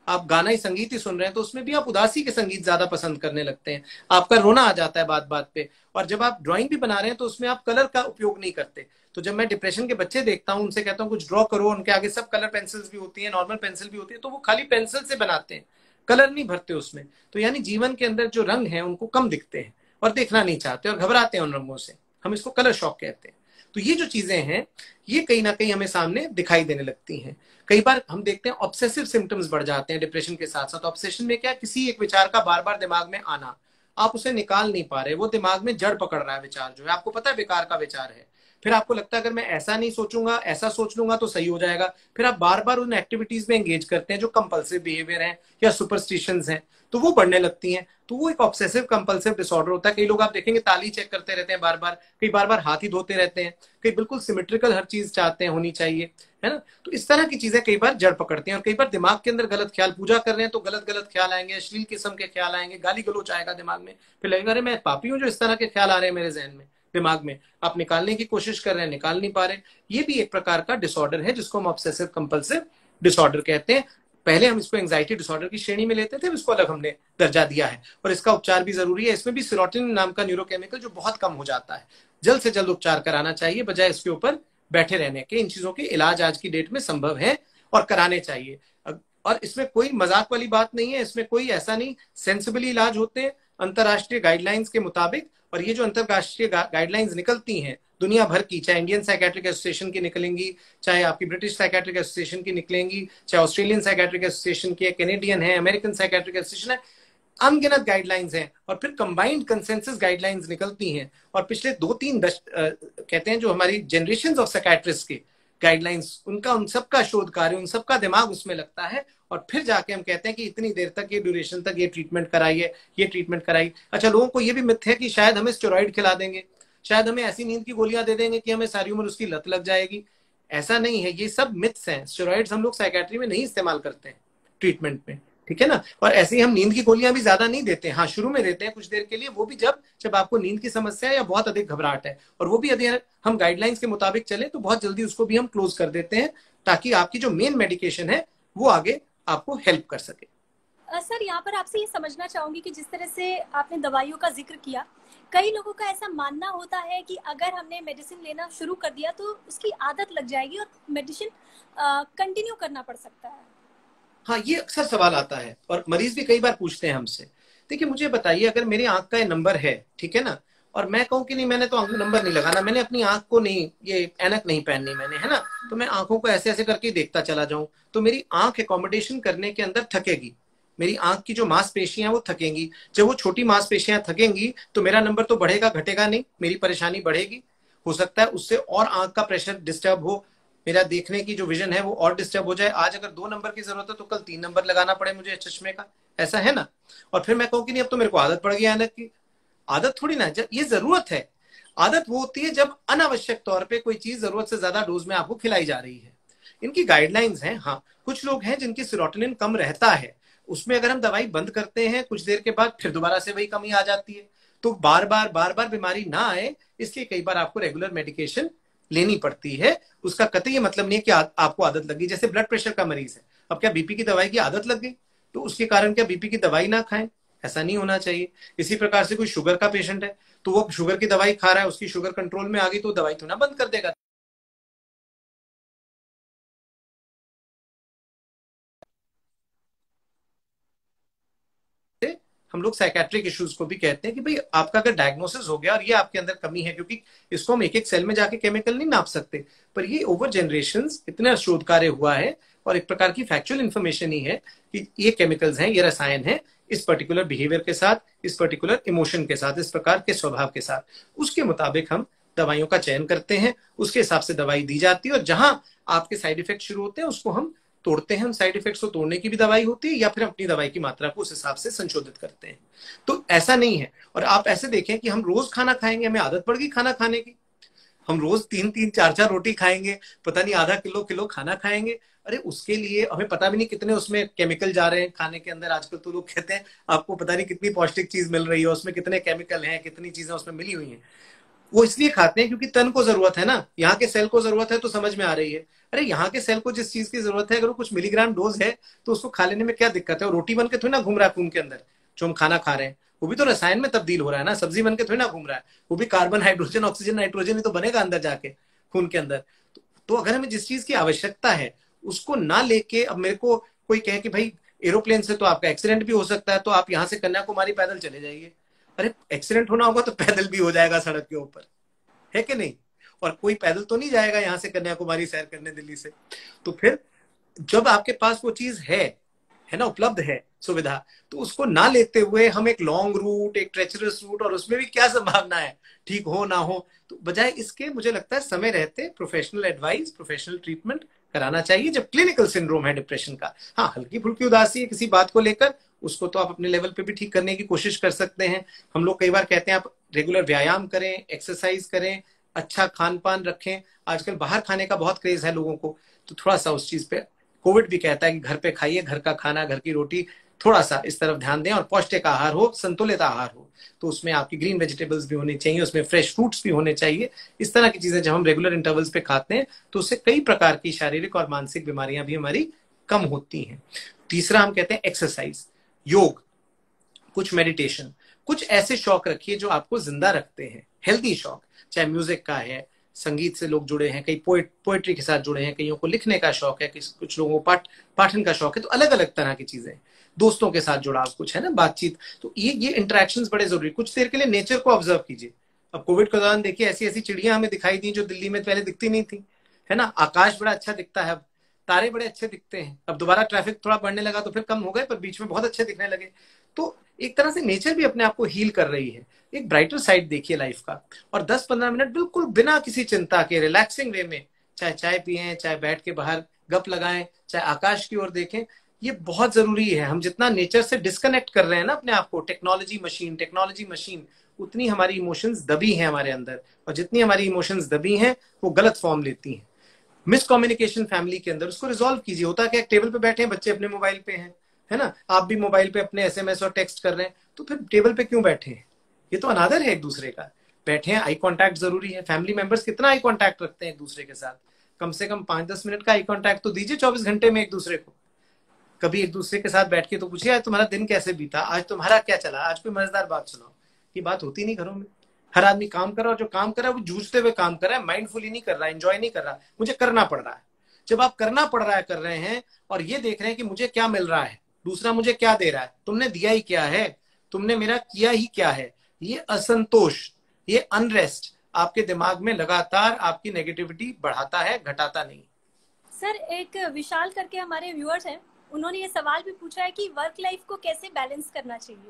आप गाना ही संगीत ही सुन रहे हैं तो उसमें भी आप उदासी के संगीत ज्यादा पसंद करने लगते हैं, आपका रोना आ जाता है बात बात पे। और जब आप ड्राइंग भी बना रहे हैं तो उसमें आप कलर का उपयोग नहीं करते। तो जब मैं डिप्रेशन के बच्चे देखता हूँ, उनसे कहता हूँ कुछ ड्रॉ करो, उनके आगे सब कलर पेंसिल्स भी होती है, नॉर्मल पेंसिल भी होती है, तो वो खाली पेंसिल से बनाते हैं, कलर नहीं भरते उसमें। तो यानी जीवन के अंदर जो रंग हैं उनको कम दिखते हैं और देखना नहीं चाहते और घबराते हैं उन रंगों से। हम इसको कलर शॉक कहते हैं। तो ये जो चीजें हैं ये कहीं ना कहीं हमें सामने दिखाई देने लगती हैं। कई बार हम देखते हैं ऑब्सेसिव सिम्टम्स बढ़ जाते हैं डिप्रेशन के साथ साथ। ऑब्सेशन में क्या, किसी एक विचार का बार बार दिमाग में आना, आप उसे निकाल नहीं पा रहे, वो दिमाग में जड़ पकड़ रहा है विचार जो है, आपको पता है बेकार का विचार है, फिर आपको लगता है अगर मैं ऐसा नहीं सोचूंगा, ऐसा सोच लूंगा तो सही हो जाएगा, फिर आप बार बार उन एक्टिविटीज में एंगेज करते हैं जो कंपल्सिव बिहेवियर हैं या सुपरस्टिशंस हैं, तो वो बढ़ने लगती हैं। तो वो एक ऑब्सेसिव कंपल्सिव डिसऑर्डर होता है। कई लोग आप देखेंगे ताली चेक करते रहते हैं बार बार, कई बार बार हाथ ही धोते रहते हैं, कई बिल्कुल सिमेट्रिकल हर चीज चाहते हैं होनी चाहिए, है ना। तो इस तरह की चीजें कई बार जड़ पकड़ती हैं। और कई बार दिमाग के अंदर गलत ख्याल, पूजा कर रहे हैं तो गलत गलत ख्याल आएंगे, अश्लील किस्म के ख्याल आएंगे, गाली गलोच आएगा दिमाग में, फिर लगेगा अरे मैं पापी हूँ जो इस तरह के ख्याल आ रहे हैं मेरे जहन में, दिमाग में। आप निकालने की कोशिश कर रहे हैं, निकाल नहीं पा रहे। ये भी एक प्रकार का डिसऑर्डर है जिसको हम ऑब्सेसिव कंपल्सिव डिसऑर्डर कहते हैं। पहले हम इसको एंजाइटी डिसऑर्डर की श्रेणी में लेते थे, इसको अलग हमने दर्जा दिया है और इसका उपचार भी जरूरी है। इसमें भी सेरोटोनिन नाम का न्यूरोकेमिकल जो बहुत कम हो जाता है, जल्द से जल्द उपचार कराना चाहिए बजाय इसके ऊपर बैठे रहने के। इन चीजों के इलाज आज की डेट में संभव है और कराने चाहिए। और इसमें कोई मजाक वाली बात नहीं है, इसमें कोई ऐसा नहीं, सेंसिबली इलाज होते हैं अंतरराष्ट्रीय गाइडलाइंस के मुताबिक। और ये जो अंतरराष्ट्रीय गाइडलाइंस निकलती हैं दुनिया भर की, चाहे इंडियन साइकेट्रिक एसोसिएशन की निकलेंगी, चाहे आपकी ब्रिटिश साइकेट्रिक एसोसिएशन की निकलेंगी, चाहे ऑस्ट्रेलियन साइकेट्रिक एसोसिएशन की है, कैनेडियन है, अमेरिकन साइकेट्रिक एसोसिएशन है, अनगिनत गाइडलाइंस हैं और फिर कंबाइंड कंसेंसस गाइडलाइंस निकलती हैं। और पिछले दो तीन दश कहते हैं जो हमारी जनरेशन ऑफ साइकेट्रिस्ट के गाइडलाइंस, उनका उन सबका शोध कार्य, उन सबका दिमाग उसमें लगता है और फिर जाके हम कहते हैं कि इतनी देर तक, ये ड्यूरेशन तक ये ट्रीटमेंट कराइए, ये ट्रीटमेंट कराइए। अच्छा, लोगों को ये भी मिथ है कि शायद हमें स्टेरॉइड खिला देंगे, शायद हमें ऐसी नींद की गोलियां दे देंगे कि हमें सारी उम्र उसकी लत लग जाएगी। ऐसा नहीं है, ये सब मिथ्स हैं। स्टेरॉइड्स हम लोग साइकेट्री में नहीं इस्तेमाल करते हैं ट्रीटमेंट में, ठीक है ना। और ऐसे ही हम नींद की गोलियां भी ज्यादा नहीं देते हैं, हाँ शुरू में देते हैं कुछ देर के लिए, वो भी जब जब आपको नींद की समस्या है या बहुत अधिक घबराहट है, और वो भी यदि हम गाइडलाइंस के मुताबिक चले तो बहुत जल्दी उसको भी हम क्लोज कर देते हैं ताकि आपकी जो मेन मेडिकेशन है वो आगे आपको हेल्प कर सके। सर यहाँ पर आपसे ये समझना चाहूंगी कि जिस तरह से आपने दवाइयों का जिक्र किया, कई लोगों का ऐसा मानना होता है कि अगर हमने मेडिसिन लेना शुरू कर दिया तो उसकी आदत लग जाएगी और मेडिसिन कंटिन्यू करना पड़ सकता है। हाँ, ये अक्सर सवाल आता है और मरीज भी कई बार पूछते हैं हमसे। देखिए, मुझे बताइए, अगर मेरी आंख का ये नंबर है, ठीक है ना, और मैं कहूँ कि नहीं मैंने तो नंबर नहीं लगाना, मैंने अपनी आंख को नहीं, ये ऐनक नहीं पहननी मैंने, है ना, तो मैं आंखों को ऐसे ऐसे करके देखता चला जाऊं, तो मेरी आंख एकोमोडेशन करने के अंदर थकेगी, मेरी आंख की जो मांसपेशियां वो थकेंगी। जब वो छोटी मांसपेशियां थकेंगी तो मेरा नंबर तो बढ़ेगा घटेगा नहीं, मेरी परेशानी बढ़ेगी। हो सकता है उससे और आंख का प्रेशर डिस्टर्ब हो, मेरा देखने की जो विजन है वो और डिस्टर्ब हो जाए। आज अगर दो नंबर की जरूरत है तो कल तीन नंबर लगाना पड़े मुझे चश्मे का, ऐसा है ना। और फिर मैं कहूँ कि नहीं अब तो मेरे को आदत पड़ गई ऐनक की। आदत थोड़ी ना, ये जरूरत है। आदत वो होती है जब अनावश्यक तौर पे कोई चीज जरूरत से ज्यादा डोज में आपको खिलाई जा रही है। इनकी गाइडलाइंस हैं। हाँ, कुछ लोग हैं जिनकी सेरोटोनिन कम रहता है, उसमें अगर हम दवाई बंद करते हैं कुछ देर के बाद फिर दोबारा से वही कमी आ जाती है, तो बार बार बार बार बीमारी ना आए इसलिए कई बार आपको रेगुलर मेडिकेशन लेनी पड़ती है। उसका कतई ये मतलब नहीं है कि आ, आपको आदत लगी। जैसे ब्लड प्रेशर का मरीज है, अब क्या बीपी की दवाई की आदत लग गई तो उसके कारण क्या बीपी की दवाई ना खाएं? ऐसा नहीं होना चाहिए। इसी प्रकार से कोई शुगर का पेशेंट है तो वो शुगर की दवाई खा रहा है, उसकी शुगर कंट्रोल में आ गई तो दवाई तो ना बंद कर देगा। हम लोग साइकेट्रिक इश्यूज को भी कहते हैं कि भाई आपका अगर डायग्नोसिस हो गया और ये आपके अंदर कमी है, क्योंकि इसको हम एक एक सेल में जाके केमिकल नहीं नाप सकते, पर ये ओवर जनरेशन इतना शोध कार्य हुआ है और एक प्रकार की फैक्चुअल इंफॉर्मेशन ही है कि ये केमिकल्स हैं, ये रसायन है, इस पर्टिकुलर बिहेवियर के साथ, इस पर्टिकुलर इमोशन के साथ, इस प्रकार के स्वभाव के साथ, उसके मुताबिक हम दवाइयों का चयन करते हैं, उसके हिसाब से दवाई दी जाती है। और जहां आपके साइड इफेक्ट शुरू होते हैं उसको हम तोड़ते हैं। हम साइड इफेक्ट्स को तोड़ने की भी दवाई होती है या फिर अपनी दवाई की मात्रा को उस हिसाब से संशोधित करते हैं। तो ऐसा नहीं है। और आप ऐसे देखें कि हम रोज खाना खाएंगे, हमें आदत पड़ गई खाना खाने की, हम रोज तीन तीन चार चार रोटी खाएंगे, पता नहीं आधा किलो किलो खाना खाएंगे। अरे उसके लिए हमें पता भी नहीं कितने उसमें केमिकल जा रहे हैं खाने के अंदर। आजकल तो लोग कहते हैं आपको पता नहीं कितनी पौष्टिक चीज मिल रही है, उसमें कितने केमिकल हैं, कितनी चीजें उसमें मिली हुई हैं। वो इसलिए खाते हैं क्योंकि तन को जरूरत है ना, यहाँ के सेल को जरूरत है, तो समझ में आ रही है। अरे यहाँ के सेल को जिस चीज की जरूरत है, अगर वो कुछ मिलीग्राम डोज है तो उसको खा लेने में क्या दिक्कत है। और रोटी बन के थोड़ी ना घूम रहा है खून के अंदर, जो हम खाना खा रहे हैं वो भी तो रसायन में तब्दील हो रहा है ना, सब्जी बन के थोड़ी ना घूम रहा है, वो भी कार्बन हाइड्रोजन ऑक्सीजन नाइट्रोजन ही तो बनेगा अंदर जाके खून के अंदर। तो, तो अगर हमें जिस चीज की आवश्यकता है उसको ना लेके, अब मेरे को कोई कहे कि भाई एरोप्लेन से तो आपका एक्सीडेंट भी हो सकता है, तो आप यहाँ से कन्याकुमारी पैदल चले जाइए। अरे एक्सीडेंट होना होगा तो पैदल भी हो जाएगा सड़क के ऊपर, है कि नहीं। और कोई पैदल तो नहीं जाएगा यहाँ से कन्याकुमारी सैर करने दिल्ली से। तो फिर जब आपके पास वो चीज है है ना, उपलब्ध है सुविधा, तो उसको ना लेते हुए हम एक लॉन्ग रूट, एक ट्रेचरस रूट, और उसमें भी क्या संभावना है ठीक हो ना हो, तो बजाय इसके मुझे लगता है समय रहते प्रोफेशनल एडवाइस, प्रोफेशनल ट्रीटमेंट कराना चाहिए जब क्लिनिकल सिंड्रोम है डिप्रेशन का। हाँ, हल्की फुल्की उदासी है किसी बात को लेकर, उसको तो आप अपने लेवल पे भी ठीक करने की कोशिश कर सकते हैं। हम लोग कई बार कहते हैं आप रेगुलर व्यायाम करें, एक्सरसाइज करें, अच्छा खान पान रखें। आजकल बाहर खाने का बहुत क्रेज है लोगों को, तो थोड़ा सा उस चीज पे, कोविड भी कहता है कि घर पे खाइए, घर का खाना, घर की रोटी, थोड़ा सा इस तरफ ध्यान दें। और पौष्टिक आहार हो, संतुलित आहार हो, तो उसमें आपकी ग्रीन वेजिटेबल्स भी होनी चाहिए, उसमें फ्रेश फ्रूट्स भी होने चाहिए। इस तरह की चीजें जब हम रेगुलर इंटरवल्स पे खाते हैं तो उससे कई प्रकार की शारीरिक और मानसिक बीमारियां भी हमारी कम होती हैं। तीसरा हम कहते हैं एक्सरसाइज, योग, कुछ मेडिटेशन, कुछ ऐसे शौक रखिए जो आपको जिंदा रखते हैं, हेल्दी शौक, चाहे म्यूजिक का है, संगीत से लोग जुड़े हैं, कई पोएट पोएट्री के साथ जुड़े हैं, कईयों को लिखने का शौक है, कुछ लोगों को पाठ पाठन का शौक है, तो अलग अलग तरह की चीजें, दोस्तों के साथ जुड़ाव कुछ है ना, बातचीत, तो ये ये इंटरेक्शंस बड़े जरूरी। कुछ देर के लिए नेचर को ऑब्जर्व कीजिए। अब कोविड के दौरान देखिए ऐसी ऐसी चिड़ियां हमें दिखाई दी जो दिल्ली में पहले दिखती नहीं थी, है ना। आकाश बड़ा अच्छा दिखता है, अब तारे बड़े अच्छे दिखते हैं। अब दोबारा ट्रैफिक थोड़ा बढ़ने लगा तो फिर कम हो गए, पर बीच में बहुत अच्छे दिखने लगे। तो एक तरह से नेचर भी अपने आप को हील कर रही है। एक ब्राइटर साइड देखिए लाइफ का, और दस पंद्रह मिनट बिल्कुल बिना किसी चिंता के रिलैक्सिंग वे में, चाहे चाय पिए, चाहे बैठ के बाहर गप लगाएं, चाहे आकाश की ओर देखें, ये बहुत जरूरी है। हम जितना नेचर से डिस्कनेक्ट कर रहे हैं ना अपने आप को, टेक्नोलॉजी मशीन टेक्नोलॉजी मशीन, उतनी हमारी इमोशंस दबी हैं हमारे अंदर, और जितनी हमारी इमोशंस दबी हैं वो गलत फॉर्म लेती हैं। मिसकम्युनिकेशन फैमिली के अंदर, उसको रिजॉल्व कीजिए। होता क्या, टेबल पे बैठे हैं, बच्चे अपने मोबाइल पे हैं, है ना, आप भी मोबाइल पे अपने एसएमएस और टेक्स्ट कर रहे हैं, तो फिर टेबल पे क्यों बैठे हैं? ये तो अनादर है एक दूसरे का। बैठे हैं, आई कांटेक्ट जरूरी है। फैमिली मेंबर्स कितना आई कांटेक्ट रखते हैं एक दूसरे के साथ? कम से कम पांच दस मिनट का आई कांटेक्ट तो दीजिए चौबीस घंटे में एक दूसरे को। कभी एक दूसरे के साथ बैठ के तो पूछिए आज तुम्हारा दिन कैसे बीता, आज तुम्हारा क्या चला, आज कोई मजेदार बात सुनाओ। ये बात होती नहीं घरों में। हर आदमी काम कर रहा है, और जो काम कर रहा है वो जूझते हुए काम कर रहा है, माइंडफुली नहीं कर रहा, एंजॉय नहीं कर रहा, मुझे करना पड़ रहा है। जब आप करना पड़ रहा है कर रहे हैं, और ये देख रहे हैं कि मुझे क्या मिल रहा है, दूसरा मुझे क्या दे रहा है, तुमने दिया ही क्या है, तुमने मेरा किया ही क्या है, ये असंतोष, ये अनरेस्ट आपके दिमाग में लगातार आपकी नेगेटिविटी बढ़ाता है, घटाता नहीं। सर, एक विशाल करके हमारे व्यूअर्स हैं, उन्होंने ये सवाल भी पूछा है कि वर्क लाइफ को कैसे बैलेंस करना चाहिए।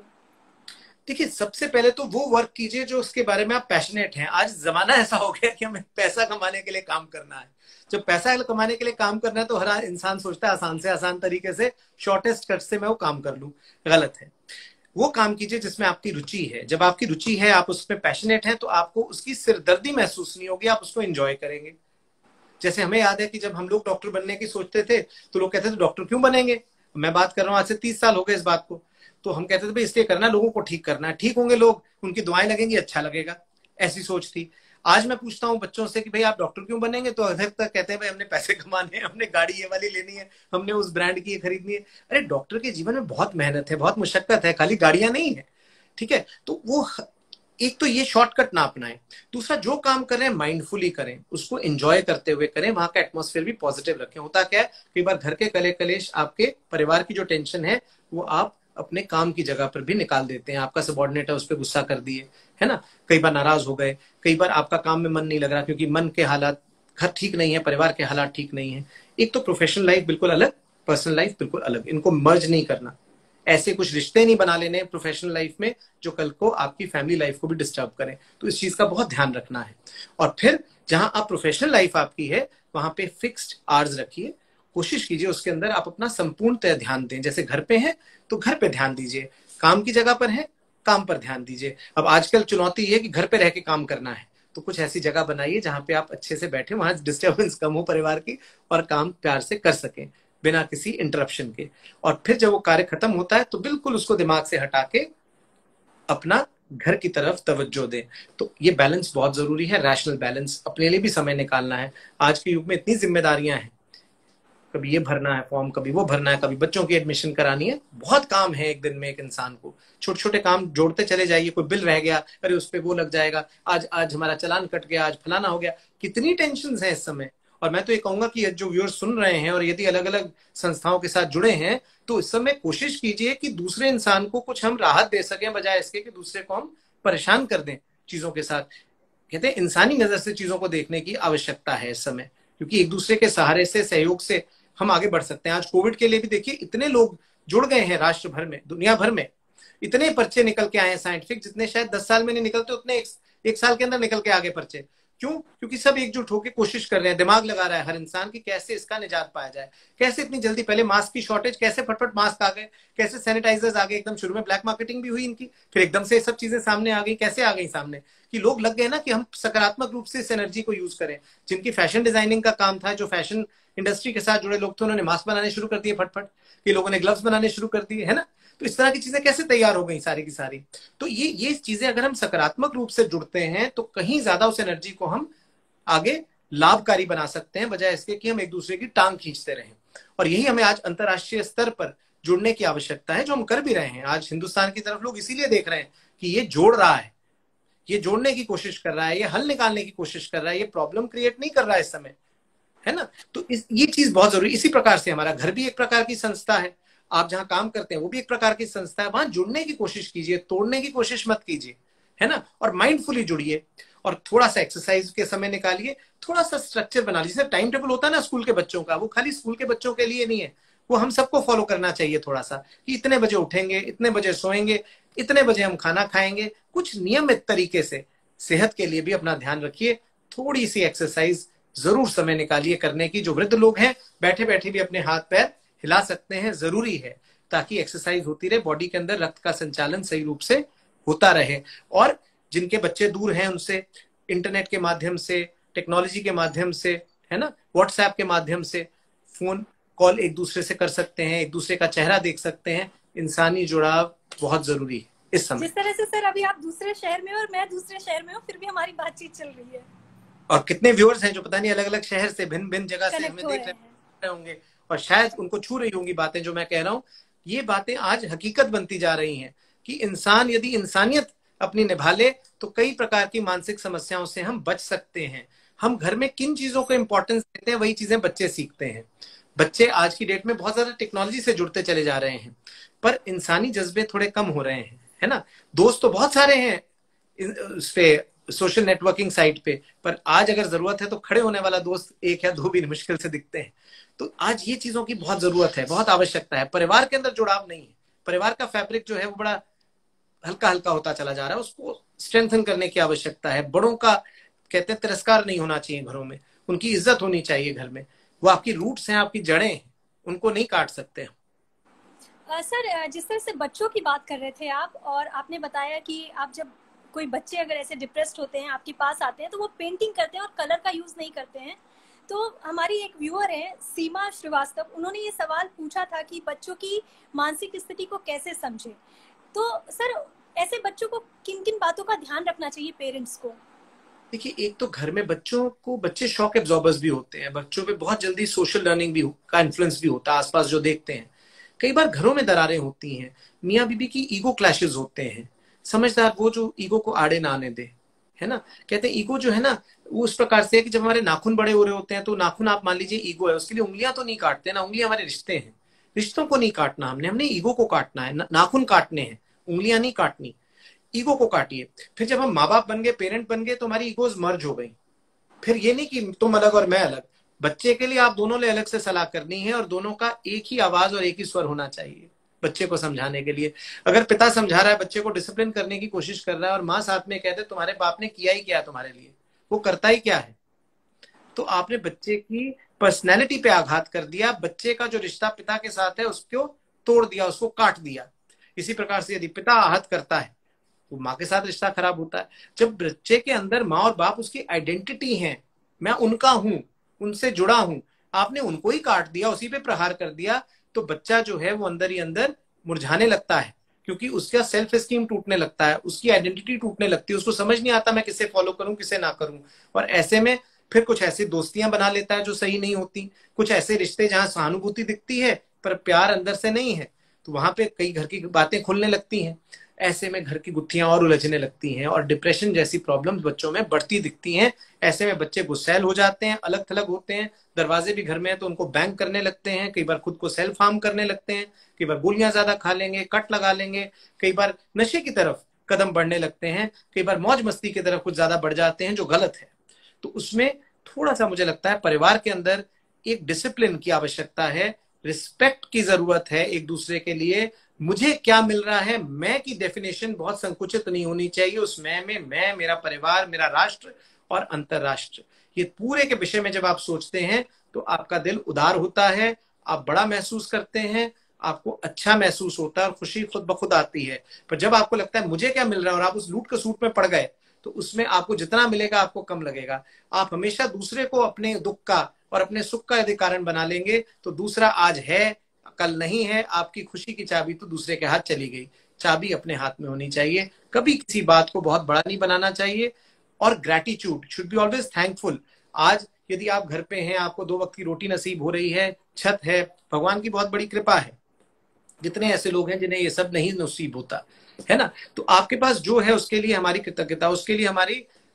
देखिए, सबसे पहले तो वो वर्क कीजिए जो उसके बारे में आप पैशनेट हैं। आज जमाना ऐसा हो गया कि हमें पैसा कमाने के लिए काम करना है। जब पैसा कमाने के लिए काम करना है तो हर इंसान सोचता है आसान से आसान तरीके से, शॉर्टेस्ट कट से मैं वो काम कर लूं। गलत है। वो काम कीजिए जिसमें आपकी रुचि है। जब आपकी रुचि है, आप उसमें पैशनेट हैं, तो आपको उसकी सिरदर्दी महसूस नहीं होगी, आप उसको एंजॉय करेंगे। जैसे हमें याद है कि जब हम लोग डॉक्टर बनने की सोचते थे तो लोग कहते थे डॉक्टर क्यों बनेंगे। मैं बात कर रहा हूँ आज से तीस साल हो गए इस बात को। तो हम कहते थे भाई इसलिए करना, लोगों को ठीक करना है, ठीक होंगे लोग, उनकी दुआएं लगेंगी, अच्छा लगेगा। ऐसी सोच थी। आज मैं पूछता हूँ बच्चों से कि भाई आप डॉक्टर क्यों बनेंगे, तो अधिक तक कहते हैं भाई हमने पैसे कमाने हैं, हमने गाड़ी ये वाली लेनी है, हमने उस ब्रांड की ये खरीदनी है। अरे डॉक्टर के जीवन में बहुत मेहनत है, बहुत मुशक्कत है, खाली गाड़ियां नहीं है। ठीक है, तो वो एक तो ये शॉर्टकट ना अपनाएं। दूसरा, जो काम करें माइंडफुली करें, उसको एंजॉय करते हुए करें, वहां का एटमॉस्फेयर भी पॉजिटिव रखें। होता क्या है, कई बार घर के कले कलेश, आपके परिवार की जो टेंशन है वो आप अपने काम की जगह पर भी निकाल देते हैं। आपका सबॉर्डिनेट है, उस पर गुस्सा कर दिए, है ना, कई बार नाराज हो गए, कई बार आपका काम में मन नहीं लग रहा क्योंकि मन के हालात, घर ठीक नहीं है, परिवार के हालात ठीक नहीं है। एक तो प्रोफेशनल लाइफ बिल्कुल अलग, पर्सनल लाइफ बिल्कुल अलग, इनको मर्ज नहीं करना। ऐसे कुछ रिश्ते नहीं बना लेने प्रोफेशनल लाइफ में जो कल को आपकी फैमिली लाइफ को भी डिस्टर्ब करें। तो इस चीज का बहुत ध्यान रखना है। और फिर जहां आप प्रोफेशनल लाइफ आपकी है वहां पे फिक्स्ड आवर्स रखिए। कोशिश कीजिए उसके अंदर आप अपना संपूर्णतः ध्यान दें। जैसे घर पे हैं तो घर पे ध्यान दीजिए, काम की जगह पर है काम पर ध्यान दीजिए। अब आजकल चुनौती ये है कि घर पे रह के काम करना है, तो कुछ ऐसी जगह बनाइए जहां पे आप अच्छे से बैठे, वहां डिस्टर्बेंस कम हो परिवार की, और काम प्यार से कर सकें बिना किसी इंटरप्शन के। और फिर जब वो कार्य खत्म होता है तो बिल्कुल उसको दिमाग से हटा के अपना घर की तरफ तवज्जो दें। तो ये बैलेंस बहुत जरूरी है, रैशनल बैलेंस, अपने लिए भी समय निकालना है। आज के युग में इतनी जिम्मेदारियां हैं, कभी ये भरना है फॉर्म, कभी वो भरना है, कभी बच्चों की एडमिशन करानी है, बहुत काम है एक दिन में एक इंसान को। छोटे छोटे काम जोड़ते चले जाइए, कोई बिल रह गया, अरे उस पर वो लग जाएगा, आज आज हमारा चालान कट गया, आज फलाना हो गया, कितनी टेंशन है इस समय। और मैं तो ये कहूंगा कि जो व्यूअर्स सुन रहे हैं और यदि अलग अलग संस्थाओं के साथ जुड़े हैं, तो इस समय कोशिश कीजिए कि दूसरे इंसान को कुछ हम राहत दे सकें, बजाय इसके कि दूसरे को हम परेशान कर दें चीजों के साथ। कहते हैं इंसानी नजर से चीजों को देखने की आवश्यकता है इस समय, क्योंकि एक दूसरे के सहारे से, सहयोग से हम आगे बढ़ सकते हैं। आज कोविड के लिए भी देखिए इतने लोग जुड़ गए हैं राष्ट्र भर में, दुनिया भर में इतने पर्चे निकल के आए हैं साइंटिफिक, जितने शायद दस साल में नहीं निकलते उतने एक, एक साल के अंदर निकल के आगे पर्चे। क्यों? क्योंकि सब एकजुट होकर कोशिश कर रहे हैं, दिमाग लगा रहा है हर इंसान की कैसे इसका निजात पाया जाए, कैसे इतनी जल्दी, पहले मास्क की शॉर्टेज, कैसे फटफट मास्क आ गए, कैसे सैनिटाइजर्स आ गए, एकदम शुरू में ब्लैक मार्केटिंग भी हुई इनकी, फिर एकदम से सब चीजें सामने आ गई। कैसे आ गई सामने कि लोग लग गए ना कि हम सकारात्मक रूप से इस एनर्जी को यूज करें। जिनकी फैशन डिजाइनिंग का काम था, जो फैशन इंडस्ट्री के साथ जुड़े लोग थे, उन्होंने मास्क बनाने शुरू कर दिए फटफट, कि लोगों ने ग्लव्स बनाने शुरू कर दिए, है ना। तो इस तरह की चीजें कैसे तैयार हो गई सारी की सारी। तो ये ये चीजें अगर हम सकारात्मक रूप से जुड़ते हैं तो कहीं ज्यादा उस एनर्जी को हम आगे लाभकारी बना सकते हैं, बजाय इसके कि हम एक दूसरे की टांग खींचते रहें। और यही हमें आज अंतर्राष्ट्रीय स्तर पर जुड़ने की आवश्यकता है, जो हम कर भी रहे हैं। आज हिंदुस्तान की तरफ लोग इसीलिए देख रहे हैं कि ये जोड़ रहा है, ये जोड़ने की कोशिश कर रहा है, ये हल निकालने की कोशिश कर रहा है, ये प्रॉब्लम क्रिएट नहीं कर रहा है इस समय, है ना। तो इस ये चीज बहुत जरूरी। इसी प्रकार से हमारा घर भी एक प्रकार की संस्था है, आप जहां काम करते हैं वो भी एक प्रकार की संस्था है। वहां जुड़ने की कोशिश कीजिए, तोड़ने की कोशिश मत कीजिए, है ना। और माइंडफुली जुड़िए, और थोड़ा सा एक्सरसाइज के समय निकालिए, थोड़ा सा स्ट्रक्चर बना लीजिए। टाइम टेबल होता है ना स्कूल के बच्चों का, वो खाली स्कूल के बच्चों के लिए नहीं है, वो हम सबको फॉलो करना चाहिए थोड़ा सा, कि इतने बजे उठेंगे, इतने बजे सोएंगे, इतने बजे हम खाना खाएंगे। कुछ नियमित तरीके से सेहत के लिए भी अपना ध्यान रखिए। थोड़ी सी एक्सरसाइज जरूर समय निकालिए करने की। जो वृद्ध लोग हैं बैठे बैठे भी अपने हाथ पैर हिला सकते हैं, जरूरी है, ताकि एक्सरसाइज होती रहे, बॉडी के अंदर रक्त का संचालन सही रूप से होता रहे। और जिनके बच्चे दूर हैं उनसे इंटरनेट के माध्यम से, टेक्नोलॉजी के माध्यम से, है ना, व्हाट्सएप के माध्यम से फोन कॉल एक दूसरे से कर सकते हैं, एक दूसरे का चेहरा देख सकते हैं। इंसानी जुड़ाव बहुत जरूरी है इस समय। जिस तरह से सर अभी आप दूसरे शहर में हो और मैं दूसरे शहर में हूँ, फिर भी हमारी बातचीत चल रही है। और कितने व्यूअर्स हैं जो पता नहीं अलग अलग शहर से, भिन्न भिन्न जगह से हमें देख रहे होंगे, और शायद उनको छू रही होंगी बातें जो मैं कह रहा हूँ। ये बातें आज हकीकत बनती जा रही हैं कि इंसान यदि इंसानियत अपनी निभा ले तो कई प्रकार की मानसिक समस्याओं से हम बच सकते हैं। हम घर में किन चीजों को इंपॉर्टेंस देते हैं, वही चीजें बच्चे सीखते हैं। बच्चे आज की डेट में बहुत ज्यादा टेक्नोलॉजी से जुड़ते चले जा रहे हैं, पर इंसानी जज्बे थोड़े कम हो रहे हैं, है ना। दोस्त तो बहुत सारे हैं उस पे, सोशल नेटवर्किंग साइट पे, पर आज अगर जरूरत है तो खड़े होने वाला दोस्त एक या दो भी मुश्किल से दिखते हैं। तो आज ये चीजों की बहुत जरूरत है, बहुत आवश्यकता है। परिवार के अंदर जुड़ाव नहीं है, परिवार का फैब्रिक जो है वो बड़ा हल्का हल्का होता चला जा रहा है, उसको स्ट्रेंथन करने की आवश्यकता है। बड़ों का कहते हैं तिरस्कार नहीं होना चाहिए घरों में, उनकी इज्जत होनी चाहिए घर में। वो आपकी रूट्स हैं, आपकी जड़ें हैं, उनको नहीं काट सकते हम। सर, जिस तरह से बच्चों की बात कर रहे थे आप, और आपने बताया कि आप जब कोई बच्चे अगर ऐसे डिप्रेस्ड होते हैं आपके पास आते हैं तो वो पेंटिंग करते हैं और कलर का यूज नहीं करते हैं। तो हमारी एक व्यूअर है सीमा श्रीवास्तव, उन्होंने ये सवाल पूछा था कि बच्चों की मानसिक स्थिति को कैसे समझे। तो सर, ऐसे बच्चों को किन किन बातों का ध्यान रखना चाहिए पेरेंट्स को? देखिए, एक तो घर में बच्चों को, बच्चे शॉक एब्जॉर्बर्स भी होते हैं, बच्चों पे बहुत जल्दी सोशल लर्निंग भी का इन्फ्लुएंस भी होता है, आसपास जो देखते हैं। कई बार घरों में दरारें होती हैं, मियाँ बीबी की ईगो क्लैशेस होते हैं। समझदार वो जो ईगो को आड़े ना आने दे, है ना। कहते हैं ईगो जो है ना वो उस प्रकार से है कि जब हमारे नाखून बड़े हो रहे होते हैं तो नाखून, आप मान लीजिए ईगो है, उसके लिए उंगलियां तो नहीं काटते ना, उंगलियां हमारे रिश्ते हैं, रिश्तों को नहीं काटना हमने हमने ईगो को काटना है। नाखून काटने हैं, उंगलियां नहीं काटनी। ईगो को काटिए। फिर जब हम माँ बाप बन गए, पेरेंट बन गए, तो हमारी ईगोज मर्ज हो गई। फिर ये नहीं कि तुम अलग और मैं अलग, बच्चे के लिए आप दोनों ने अलग से सलाह करनी है, और दोनों का एक ही आवाज और एक ही स्वर होना चाहिए बच्चे को समझाने के लिए। अगर पिता समझा रहा है, बच्चे को डिसिप्लिन करने की कोशिश कर रहा है, और माँ साथ में कहते तुम्हारे बाप ने किया ही क्या तुम्हारे लिए, वो करता ही क्या है, तो आपने बच्चे की पर्सनैलिटी पे आघात कर दिया। बच्चे का जो रिश्ता पिता के साथ है उसको तोड़ दिया, उसको काट दिया। इसी प्रकार से यदि पिता आहत करता है तो माँ के साथ रिश्ता खराब होता है। जब बच्चे के अंदर माँ और बाप उसकी आइडेंटिटी है, मैं उनका हूं, उनसे जुड़ा हूं, आपने उनको ही काट दिया, उसी पे प्रहार कर दिया, तो बच्चा जो है वो अंदर ही अंदर मुरझाने लगता है। क्योंकि उसका सेल्फ एस्टीम टूटने लगता है, उसकी आइडेंटिटी टूटने लगती है, उसको समझ नहीं आता मैं किसे फॉलो करूं किसे ना करूं। और ऐसे में फिर कुछ ऐसी दोस्तियां बना लेता है जो सही नहीं होती, कुछ ऐसे रिश्ते जहां सहानुभूति दिखती है पर प्यार अंदर से नहीं है, तो वहां पे कई घर की बातें खुलने लगती हैं। ऐसे में घर की गुत्थियां और उलझने लगती हैं और डिप्रेशन जैसी प्रॉब्लम्स बच्चों में बढ़ती दिखती हैं। ऐसे में बच्चे गुस्सैल हो जाते हैं, अलग थलग होते हैं, दरवाजे भी घर में है तो उनको बैंग करने लगते हैं, कई बार खुद को सेल्फ हार्म करने लगते हैं, कई बार गोलियां ज्यादा खा लेंगे, कट लगा लेंगे, कई बार नशे की तरफ कदम बढ़ने लगते हैं, कई बार मौज मस्ती की तरफ कुछ ज्यादा बढ़ जाते हैं जो गलत है। तो उसमें थोड़ा सा मुझे लगता है परिवार के अंदर एक डिसिप्लिन की आवश्यकता है, रिस्पेक्ट की जरूरत है एक दूसरे के लिए। मुझे क्या मिल रहा है, मैं की डेफिनेशन बहुत संकुचित नहीं होनी चाहिए। उस मैं में मैं, मेरा परिवार, मेरा राष्ट्र और अंतरराष्ट्र, ये पूरे के विषय में जब आप सोचते हैं तो आपका दिल उदार होता है, आप बड़ा महसूस करते हैं, आपको अच्छा महसूस होता है और खुशी खुद ब खुद आती है। पर जब आपको लगता है मुझे क्या मिल रहा है और आप उस लूट के सूट में पड़ गए, तो उसमें आपको जितना मिलेगा आपको कम लगेगा। आप हमेशा दूसरे को अपने दुख का और अपने सुख का यदि कारण बना लेंगे तो दूसरा आज है कल नहीं है, आपकी खुशी की चाबी तो दूसरे के हाथ चली गई। चाबी अपने हाथ में होनी चाहिए, कभी किसी बात को बहुत बड़ा नहीं बनाना चाहिए। और gratitude should be always thankful. आज यदि आप घर पे हैं, आपको दो वक्त की रोटी नसीब हो रही है, छत है, भगवान की बहुत बड़ी कृपा है। जितने ऐसे लोग हैं जिन्हें ये सब नहीं नसीब होता है ना, तो आपके पास जो है उसके लिए हमारी कृतज्ञता, उसके लिए हमारी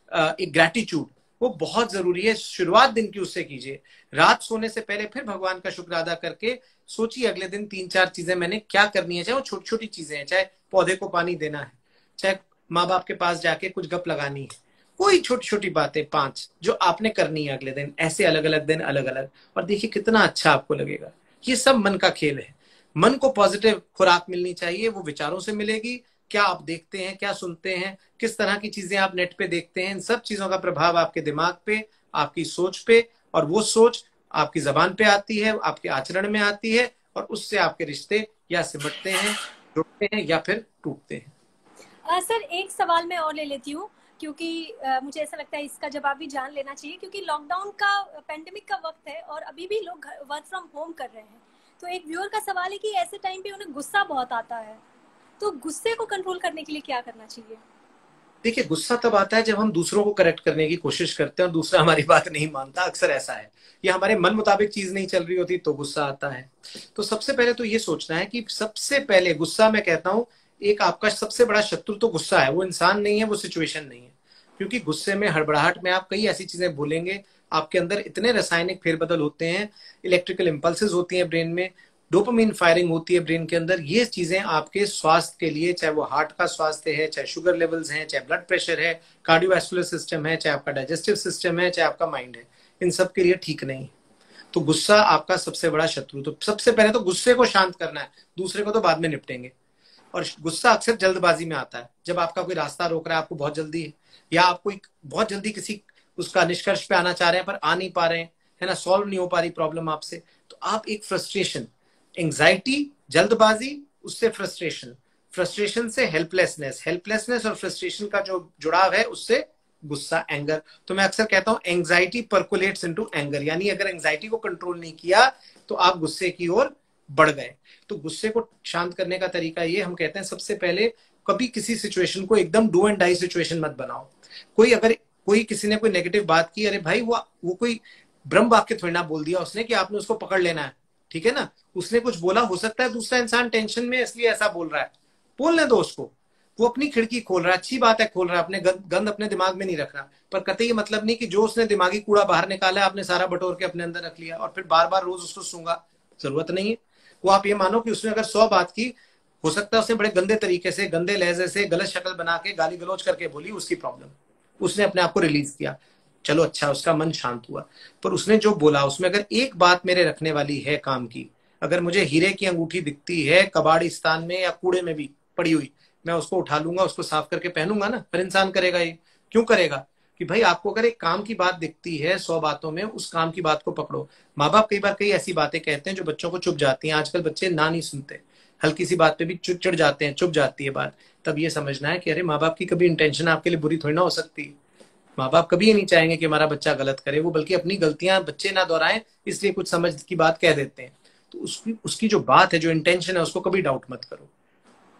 एक ग्रैटिट्यूड वो बहुत जरूरी है। शुरुआत दिन की उससे कीजिए, रात सोने से पहले फिर भगवान का शुक्र अदा करके सोचिए अगले दिन तीन चार चीजें मैंने क्या करनी है, चाहे वो छोटी छोटी चीजें हैं, चाहे पौधे को पानी देना है, चाहे माँ बाप के पास जाके कुछ गप लगानी है, कोई छोटी छोटी बातें पांच जो आपने करनी है अगले दिन, ऐसे अलग अलग दिन अलग अलग, और देखिए कितना अच्छा आपको लगेगा। ये सब मन का खेल है। मन को पॉजिटिव खुराक मिलनी चाहिए, वो विचारों से मिलेगी। क्या आप देखते हैं, क्या सुनते हैं, किस तरह की चीजें आप नेट पे देखते हैं, इन सब चीजों का प्रभाव आपके दिमाग पे, आपकी सोच पे, और वो सोच आपकी जबान पे आती है, आपके आचरण में आती है, और उससे आपके रिश्ते या सिमटते हैं, जुड़ते हैं या फिर टूटते हैं। आ, सर एक सवाल मैं और ले लेती हूँ, क्योंकि आ, मुझे ऐसा लगता है इसका जवाब भी जान लेना चाहिए, क्योंकि लॉकडाउन का, पेंडेमिक का वक्त है और अभी भी लोग वर्क फ्रॉम होम कर रहे हैं। तो एक व्यूअर का सवाल है कि ऐसे टाइम पे उन्हें गुस्सा बहुत आता है, तो गुस्से को कंट्रोल करने के लिए क्या करना चाहिए? देखिए, गुस्सा तब आता है जब हम दूसरों को करेक्ट करने की कोशिश करते हैं और दूसरा हमारी बात नहीं मानता। अक्सर ऐसा है, ये हमारे मन मुताबिक चीज नहीं चल रही होती तो गुस्सा आता है। तो सबसे पहले तो ये सोचना है कि सबसे पहले गुस्सा, मैं कहता हूँ एक आपका सबसे बड़ा शत्रु तो गुस्सा है, वो इंसान नहीं है, वो सिचुएशन नहीं है। क्योंकि गुस्से में, हड़बड़ाहट में आप कई ऐसी चीजें बोलेंगे, आपके अंदर इतने रासायनिक फेरबदल होते हैं, इलेक्ट्रिकल इंपल्सेस होती हैं ब्रेन में, डोपामिन फायरिंग होती है ब्रेन के अंदर। ये चीजें आपके स्वास्थ्य के लिए, चाहे वो हार्ट का स्वास्थ्य है, चाहे शुगर लेवल्स हैं, चाहे ब्लड प्रेशर है, कार्डियोवैस्कुलर सिस्टम है, चाहे आपका डाइजेस्टिव सिस्टम है, चाहे आपका माइंड है, इन सब के लिए ठीक नहीं। तो गुस्सा आपका सबसे बड़ा शत्रु। तो सबसे पहले तो गुस्से को शांत करना है, दूसरे को तो बाद में निपटेंगे। और गुस्सा अक्सर जल्दबाजी में आता है, जब आपका कोई रास्ता रोक रहा है, आपको बहुत जल्दी है, या आप कोई बहुत जल्दी किसी उसका निष्कर्ष पे आना चाह रहे हैं पर आ नहीं पा रहे हैं, है ना, सॉल्व नहीं हो पा रही प्रॉब्लम आपसे, तो आप एक फ्रस्ट्रेशन, एंग्जाइटी, जल्दबाजी, उससे फ्रस्ट्रेशन, फ्रस्ट्रेशन से हेल्पलेसनेस, हेल्पलेसनेस और फ्रस्ट्रेशन का जो जुड़ाव है उससे गुस्सा, एंगर। तो मैं अक्सर कहता हूं एंग्जाइटी परकुलेट्स इनटू एंगर, यानी अगर एंग्जाइटी को कंट्रोल नहीं किया तो आप गुस्से की ओर बढ़ गए। तो गुस्से को शांत करने का तरीका ये, हम कहते हैं सबसे पहले कभी किसी सिचुएशन को एकदम डू एंड डाई सिचुएशन मत बनाओ। कोई अगर कोई किसी ने कोई नेगेटिव बात की, अरे भाई वो वो कोई ब्रह्म वाक्य थोड़ी ना बोल दिया उसने कि आपने उसको पकड़ लेना है, ठीक है ना। उसने कुछ बोला, हो सकता है दूसरा इंसान टेंशन में इसलिए ऐसा बोल रहा है, बोलने दो उसको। वो अपनी खिड़की खोल रहा है, अच्छी बात है, खोल रहा है, अपने गंद, गंद अपने दिमाग में नहीं रख रहा, पर कतई ये मतलब नहीं कि जो उसने दिमागी कूड़ा बाहर निकाला आपने सारा बटोर के अपने अंदर रख लिया और फिर बार बार रोज उसको सूंगा, जरूरत नहीं है। वो आप ये मानो कि उसने अगर सौ बात की, हो सकता है उसने बड़े गंदे तरीके से, गंदे लहजे से, गलत शक्ल बना के, गाली गलौज करके बोली, उसकी प्रॉब्लम, उसने अपने आप को रिलीज किया, चलो अच्छा, उसका मन शांत हुआ। पर उसने जो बोला उसमें अगर एक बात मेरे रखने वाली है काम की, अगर मुझे हीरे की अंगूठी दिखती है कबाड़िस्तान में या कूड़े में भी पड़ी हुई, मैं उसको उठा लूंगा, उसको साफ करके पहनूंगा ना। पर इंसान करेगा ये क्यों करेगा? कि भाई आपको अगर एक काम की बात दिखती है सौ बातों में, उस काम की बात को पकड़ो। माँ बाप कई बार कई ऐसी बातें कहते हैं जो बच्चों को चुभ जाती हैं। आजकल बच्चे ना नहीं सुनते, हल्की सी बात पे भी चिड़ जाते हैं, चुभ जाती है बात। तब ये समझना है कि अरे माँ बाप की कभी इंटेंशन आपके लिए बुरी थोड़ी ना हो सकती। माँ बाप कभी ये नहीं चाहेंगे कि हमारा बच्चा गलत करे, वो बल्कि अपनी गलतियां बच्चे ना दोहराएं इसलिए कुछ समझ की बात कह देते हैं। तो उसकी उसकी जो बात है, जो इंटेंशन है, उसको कभी डाउट मत करो।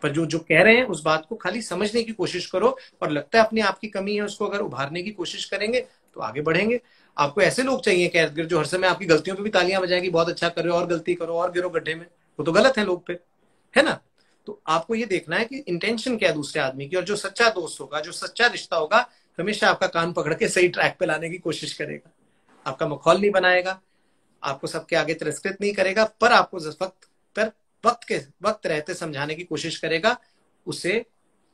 पर जो जो कह रहे हैं उस बात को खाली समझने की कोशिश करो, और लगता है अपने आप की कमी है उसको अगर उभारने की कोशिश करेंगे तो आगे बढ़ेंगे। आपको ऐसे लोग चाहिए कि इर्द गिर्द जो हर समय आपकी गलतियों पे भी तालियां बजाएंगे, बहुत अच्छा कर रहे हो और गलती करो और गिरो गड्ढे में, वो तो गलत है लोग पे, है ना। तो आपको ये देखना है कि इंटेंशन क्या है दूसरे आदमी की, और जो सच्चा दोस्त होगा, जो सच्चा रिश्ता होगा, हमेशा आपका कान पकड़ के सही ट्रैक पे लाने की कोशिश करेगा, आपका मखौल नहीं बनाएगा, आपको सबके आगे तिरस्कृत नहीं करेगा, पर आपको वक्त पर वक्त के वक्त रहते समझाने की कोशिश करेगा। उसे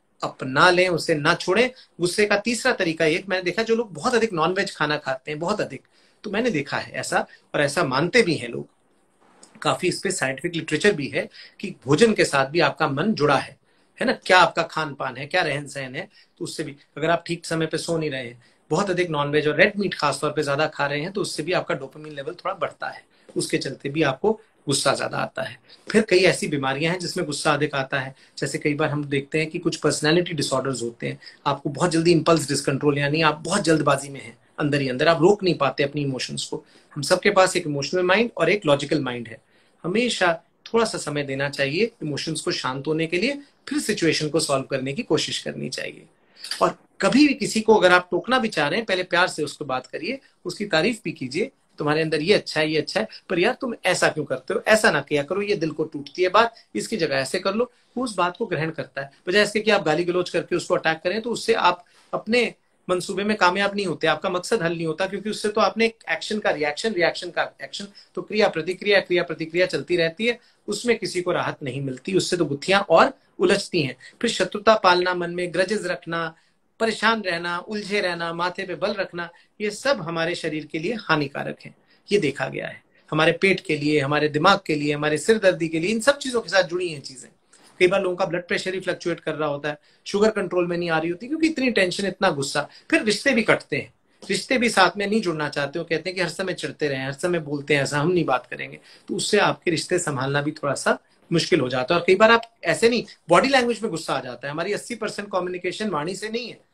अपना लें, उसे ना छोड़ें। गुस्से का तीसरा तरीका एक मैंने देखा, जो लोग बहुत अधिक नॉनवेज खाना खाते हैं, बहुत अधिक, तो मैंने देखा है ऐसा, और ऐसा मानते भी हैं लोग, काफी इस पे साइंटिफिक लिटरेचर भी है कि भोजन के साथ भी आपका मन जुड़ा है है ना। क्या आपका खान पान है, क्या रहन सहन है, तो उससे भी, अगर आप ठीक समय पे सो नहीं रहे हैं, बहुत अधिक नॉनवेज और रेड मीट खासतौर पे ज्यादा खा रहे हैं, तो उससे भी आपका डोपामिन लेवल थोड़ा बढ़ता है, उसके चलते भी आपको गुस्सा ज्यादा आता है। फिर कई ऐसी बीमारियां हैं जिसमें गुस्सा अधिक आता है, जैसे कई बार हम देखते हैं कि कुछ पर्सनैलिटी डिसऑर्डर्स होते हैं, आपको बहुत जल्दी इंपल्स डिसकंट्रोल, यानी आप बहुत जल्दबाजी में हैं, अंदर ही अंदर आप रोक नहीं पाते अपनी इमोशंस को। हम सबके पास एक इमोशनल माइंड और एक लॉजिकल माइंड है, हमेशा थोड़ा सा समय देना चाहिए इमोशंस को शांत होने के लिए, फिर सिचुएशन को सॉल्व करने की कोशिश करनी चाहिए। और कभी भी किसी को अगर आप टोकना भी चाह रहे हैं, पहले प्यार से उसको बात करिए, उसकी तारीफ भी कीजिए, तुम्हारे अंदर ये अच्छा है, ये अच्छा है, पर यार तुम ऐसा क्यों करते हो, ऐसा ना किया करो, ये दिल को टूटती है बात, इसकी जगह ऐसे कर लो। वो उस बात को ग्रहण करता है, बजाय इसके कि आप गाली गलौज करके उसको अटैक करें, तो उससे आप अपने मंसूबे में कामयाब नहीं होते, आपका मकसद हल नहीं होता, क्योंकि उससे तो आपने एक्शन का रिएक्शन, रिएक्शन का एक्शन, तो क्रिया प्रतिक्रिया, क्रिया प्रतिक्रिया चलती रहती है, उसमें किसी को राहत नहीं मिलती, उससे तो गुत्थियां और उलझती हैं। फिर शत्रुता पालना, मन में ग्रजेस रखना, परेशान रहना, उलझे रहना, माथे पे बल रखना, ये सब हमारे शरीर के लिए हानिकारक है, ये देखा गया है। हमारे पेट के लिए, हमारे दिमाग के लिए, हमारे सिर दर्दी के लिए, इन सब चीजों के साथ जुड़ी हैं चीजें। कई बार लोगों का ब्लड प्रेशर ही फ्लक्चुएट कर रहा होता है, शुगर कंट्रोल में नहीं आ रही होती, क्योंकि इतनी टेंशन, इतना गुस्सा। फिर रिश्ते भी कटते हैं, रिश्ते भी साथ में नहीं जुड़ना चाहते हो, कहते हैं कि हर समय चिढ़ते रहे, हर समय बोलते हैं ऐसा, हम नहीं बात करेंगे, तो उससे आपके रिश्ते संभालना भी थोड़ा सा मुश्किल हो जाता है। और कई बार आप ऐसे नहीं, बॉडी लैंग्वेज में गुस्सा आ जाता है। हमारी अस्सी परसेंट कम्युनिकेशन वाणी से नहीं है,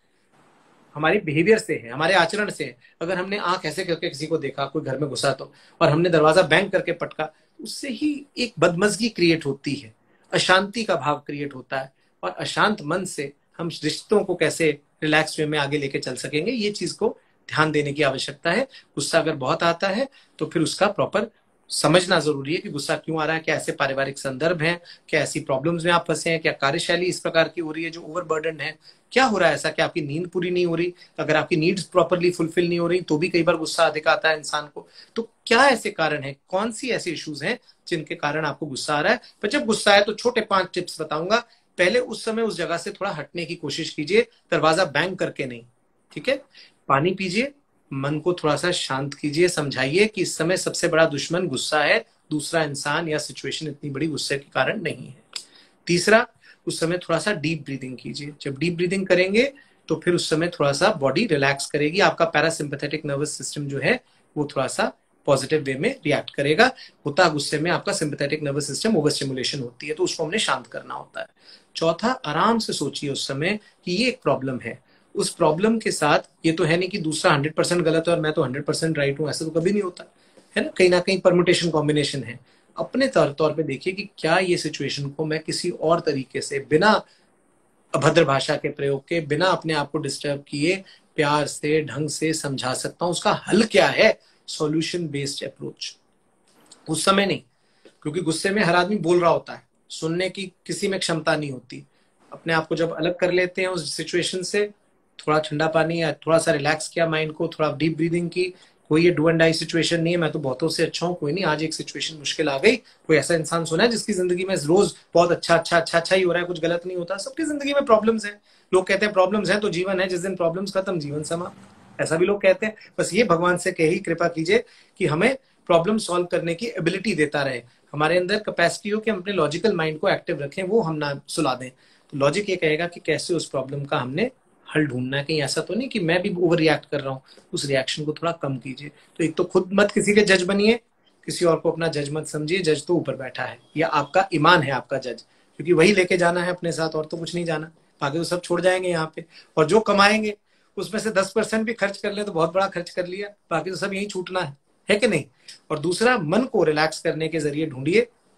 हमारे बिहेवियर से है, हमारे आचरण से है। अगर हमने आंख ऐसे करके किसी को देखा, कोई घर में घुसा तो, और हमने दरवाजा बैंग करके पटका, उससे ही एक बदमजगी क्रिएट होती है, अशांति का भाव क्रिएट होता है, और अशांत मन से हम रिश्तों को कैसे रिलैक्स वे में आगे लेके चल सकेंगे, ये चीज को ध्यान देने की आवश्यकता है। गुस्सा अगर बहुत आता है तो फिर उसका प्रॉपर समझना जरूरी है कि गुस्सा क्यों आ रहा है, क्या ऐसे पारिवारिक संदर्भ हैं, क्या ऐसी प्रॉब्लम्स में आप फंसे हैं, क्या कार्यशैली इस प्रकार की हो रही है जो ओवरबर्डन है, क्या हो रहा है ऐसा, क्या आपकी नींद पूरी नहीं हो रही, अगर आपकी नीड्स प्रॉपरली फुलफिल नहीं हो रही तो भी कई बार गुस्सा अधिक आता है इंसान को। तो क्या ऐसे कारण है, कौन सी ऐसे इश्यूज हैं जिनके कारण आपको गुस्सा आ रहा है। पर जब गुस्सा आए तो छोटे पांच टिप्स बताऊंगा। पहले उस समय उस जगह से थोड़ा हटने की कोशिश कीजिए, दरवाजा बैंग करके नहीं, ठीक है। पानी पीजिए, मन को थोड़ा सा शांत कीजिए, समझाइए कि इस समय सबसे बड़ा दुश्मन गुस्सा है, दूसरा इंसान या सिचुएशन इतनी बड़ी गुस्से के कारण नहीं है। तीसरा, उस समय थोड़ा सा डीप ब्रीदिंग कीजिए। जब डीप ब्रीदिंग करेंगे तो फिर उस समय थोड़ा सा बॉडी रिलैक्स करेगी, आपका पैरासिम्पैथेटिक नर्वस सिस्टम जो है वो थोड़ा सा पॉजिटिव वे में रिएक्ट करेगा। होता गुस्से में आपका sympathetic nervous system over stimulation होती है, तो उसको हमने शांत करना होता है। चौथा, आराम से सोचिए उस समय कि ये एक प्रॉब्लम है, उस प्रॉब्लम के साथ ये तो है नहीं कि दूसरा हंड्रेड परसेंट गलत है और मैं तो हंड्रेड परसेंट राइट हूँ, ऐसा तो कभी नहीं होता है ना, कहीं ना कहीं परमुटेशन कॉम्बिनेशन है। अपने तौर तौर पे देखिए कि क्या ये सिचुएशन को मैं किसी और तरीके से, बिना अभद्र भाषा के प्रयोग के, बिना अपने आप को डिस्टर्ब किए, प्यार से, ढंग से समझा सकता हूँ, उसका हल क्या है, सॉल्यूशन बेस्ड अप्रोच। उस समय नहीं, क्योंकि गुस्से में हर आदमी बोल रहा होता है, सुनने की किसी में क्षमता नहीं होती। अपने आप को जब अलग कर लेते हैं उस सिचुएशन से, थोड़ा ठंडा पानी या थोड़ा सा रिलैक्स किया माइंड को, थोड़ा डीप ब्रीदिंग की, कोई ये डू एंड डाई सिचुएशन नहीं है, मैं तो बहुतों से अच्छा हूँ, कोई नहीं, आज एक सिचुएशन मुश्किल आ गई। कोई ऐसा इंसान सुना है जिसकी जिंदगी में रोज बहुत अच्छा अच्छा अच्छा अच्छा ही हो रहा है, कुछ गलत नहीं होता। सबकी जिंदगी में प्रॉब्लम्स हैं। लोग कहते हैं प्रॉब्लम्स हैं तो जीवन है, जिस दिन प्रॉब्लम्स खत्म जीवन समाप्त, ऐसा भी लोग कहते हैं। बस ये भगवान से कही कृपा कीजिए कि हमें प्रॉब्लम सॉल्व करने की एबिलिटी देता रहे, हमारे अंदर कैपेसिटी हो कि हम अपने लॉजिकल माइंड को एक्टिव रखें, वो हम ना सुला दें। तो लॉजिक ये कहेगा कि कैसे उस प्रॉब्लम का हमने हल ढूंढना है। कहीं ऐसा तो नहीं कि मैं भी ओवर रिएक्ट कर रहा हूँ, उस रिएक्शन को थोड़ा कम कीजिए। तो एक तो खुद मत किसी के जज बनिए, किसी और को अपना जज मत समझिए, जज तो ऊपर बैठा है, या आपका ईमान है आपका जज, क्योंकि वही लेके जाना है अपने साथ, और तो कुछ नहीं जाना, बाकी तो सब छोड़ जाएंगे यहाँ पे। और जो कमाएंगे उसमें से दस परसेंट भी खर्च कर ले तो बहुत बड़ा खर्च कर लिया, बाकी तो सब यही छूटना है, है कि नहीं। और दूसरा, मन को रिलैक्स करने के जरिए ढूंढिए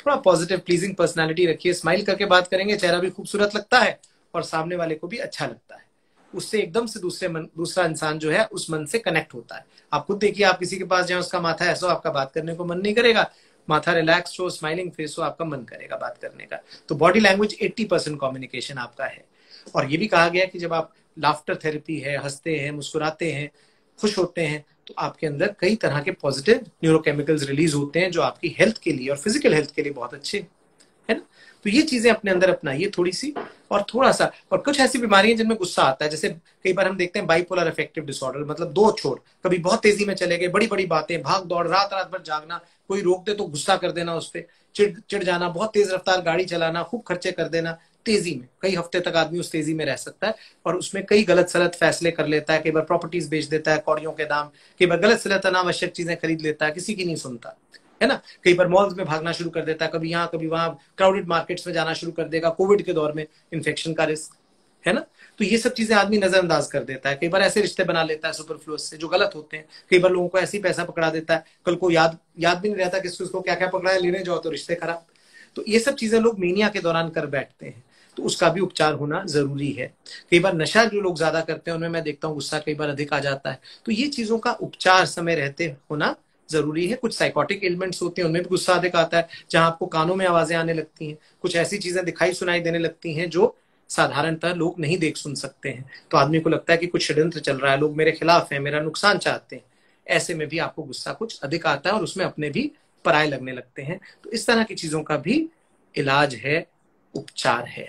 थोड़ा पॉजिटिव प्लीजिंग पर्सनालिटी रखिए, स्माइल करके बात करेंगे, चेहरा भी खूबसूरत लगता है और सामने वाले को भी अच्छा लगता है। उससे एकदम से दूसरे मन दूसरा इंसान जो है उस मन से कनेक्ट होता है। आप खुद देखिए, आप किसी के पास जाए, उसका माथा ऐसा हो, आपका बात करने को मन नहीं करेगा। माथा रिलैक्स हो, स्माइलिंग फेस हो, आपका मन करेगा बात करने का। तो बॉडी लैंग्वेज अस्सी परसेंट कम्युनिकेशन आपका है। और ये भी कहा गया कि जब आप लाफ्टर थेरेपी है, हंसते हैं, मुस्कुराते हैं, खुश होते हैं, तो आपके अंदर कई तरह के पॉजिटिव न्यूरोकेमिकल्स रिलीज होते हैं जो आपकी हेल्थ के लिए और फिजिकल हेल्थ के लिए बहुत अच्छे है ना। तो ये चीजें अपने अंदर अपनाइए थोड़ी सी। और थोड़ा सा, और कुछ ऐसी बीमारियां जिनमें गुस्सा आता है, जैसे कई बार हम देखते हैं बाइपोलर अफेक्टिव डिसऑर्डर, मतलब दो छोर, कभी बहुत तेजी में चले गए, बड़ी बड़ी बातें, भाग दौड़, रात रात भर जागना, कोई रोक दे तो गुस्सा कर देना, उस पर चिड़ चिड़ जाना, बहुत तेज रफ्तार गाड़ी चलाना, खूब खर्चे कर देना तेजी में, कई हफ्ते तक आदमी उस तेजी में रह सकता है और उसमें कई गलत सलत फैसले कर लेता है। कई बार प्रॉपर्टीज बेच देता है कौड़ियों के दाम, कई बार गलत सलत अनावश्यक चीजें खरीद लेता है, किसी की नहीं सुनता है ना। कई बार मॉल्स में भागना शुरू कर देता है, कभी यहाँ कभी वहां, क्राउडेड मार्केट्स में जाना शुरू कर देगा। कोविड के दौर में इन्फेक्शन का रिस्क है ना। तो ये सब चीजें आदमी नजरअंदाज कर देता है। कई बार ऐसे रिश्ते बना लेता है सुपरफ्लुअस से जो गलत होते हैं। कई बार लोगों को ऐसी पैसा पकड़ा देता है, कल को याद याद भी नहीं रहता कि उसको क्या क्या पकड़ा है, लेने जाओ तो रिश्ते खराब। तो ये सब चीजें लोग मीनिया के दौरान कर बैठते हैं, तो उसका भी उपचार होना जरूरी है। कई बार नशा जो लोग ज्यादा करते हैं उनमें मैं देखता हूँ गुस्सा कई बार अधिक आ जाता है। तो ये चीजों का उपचार समय रहते होना जरूरी है। कुछ साइकोटिक एलिमेंट्स होते हैं, उनमें भी गुस्सा अधिक आता है, जहां आपको कानों में आवाजें आने लगती हैं, कुछ ऐसी चीजें दिखाई सुनाई देने लगती हैं जो साधारणतः लोग नहीं देख सुन सकते हैं। तो आदमी को लगता है कि कुछ षड्यंत्र चल रहा है, लोग मेरे खिलाफ हैं, मेरा नुकसान चाहते हैं। ऐसे में भी आपको गुस्सा कुछ अधिक आता है और उसमें अपने भी पराये लगने लगते हैं। तो इस तरह की चीजों का भी इलाज है, उपचार है।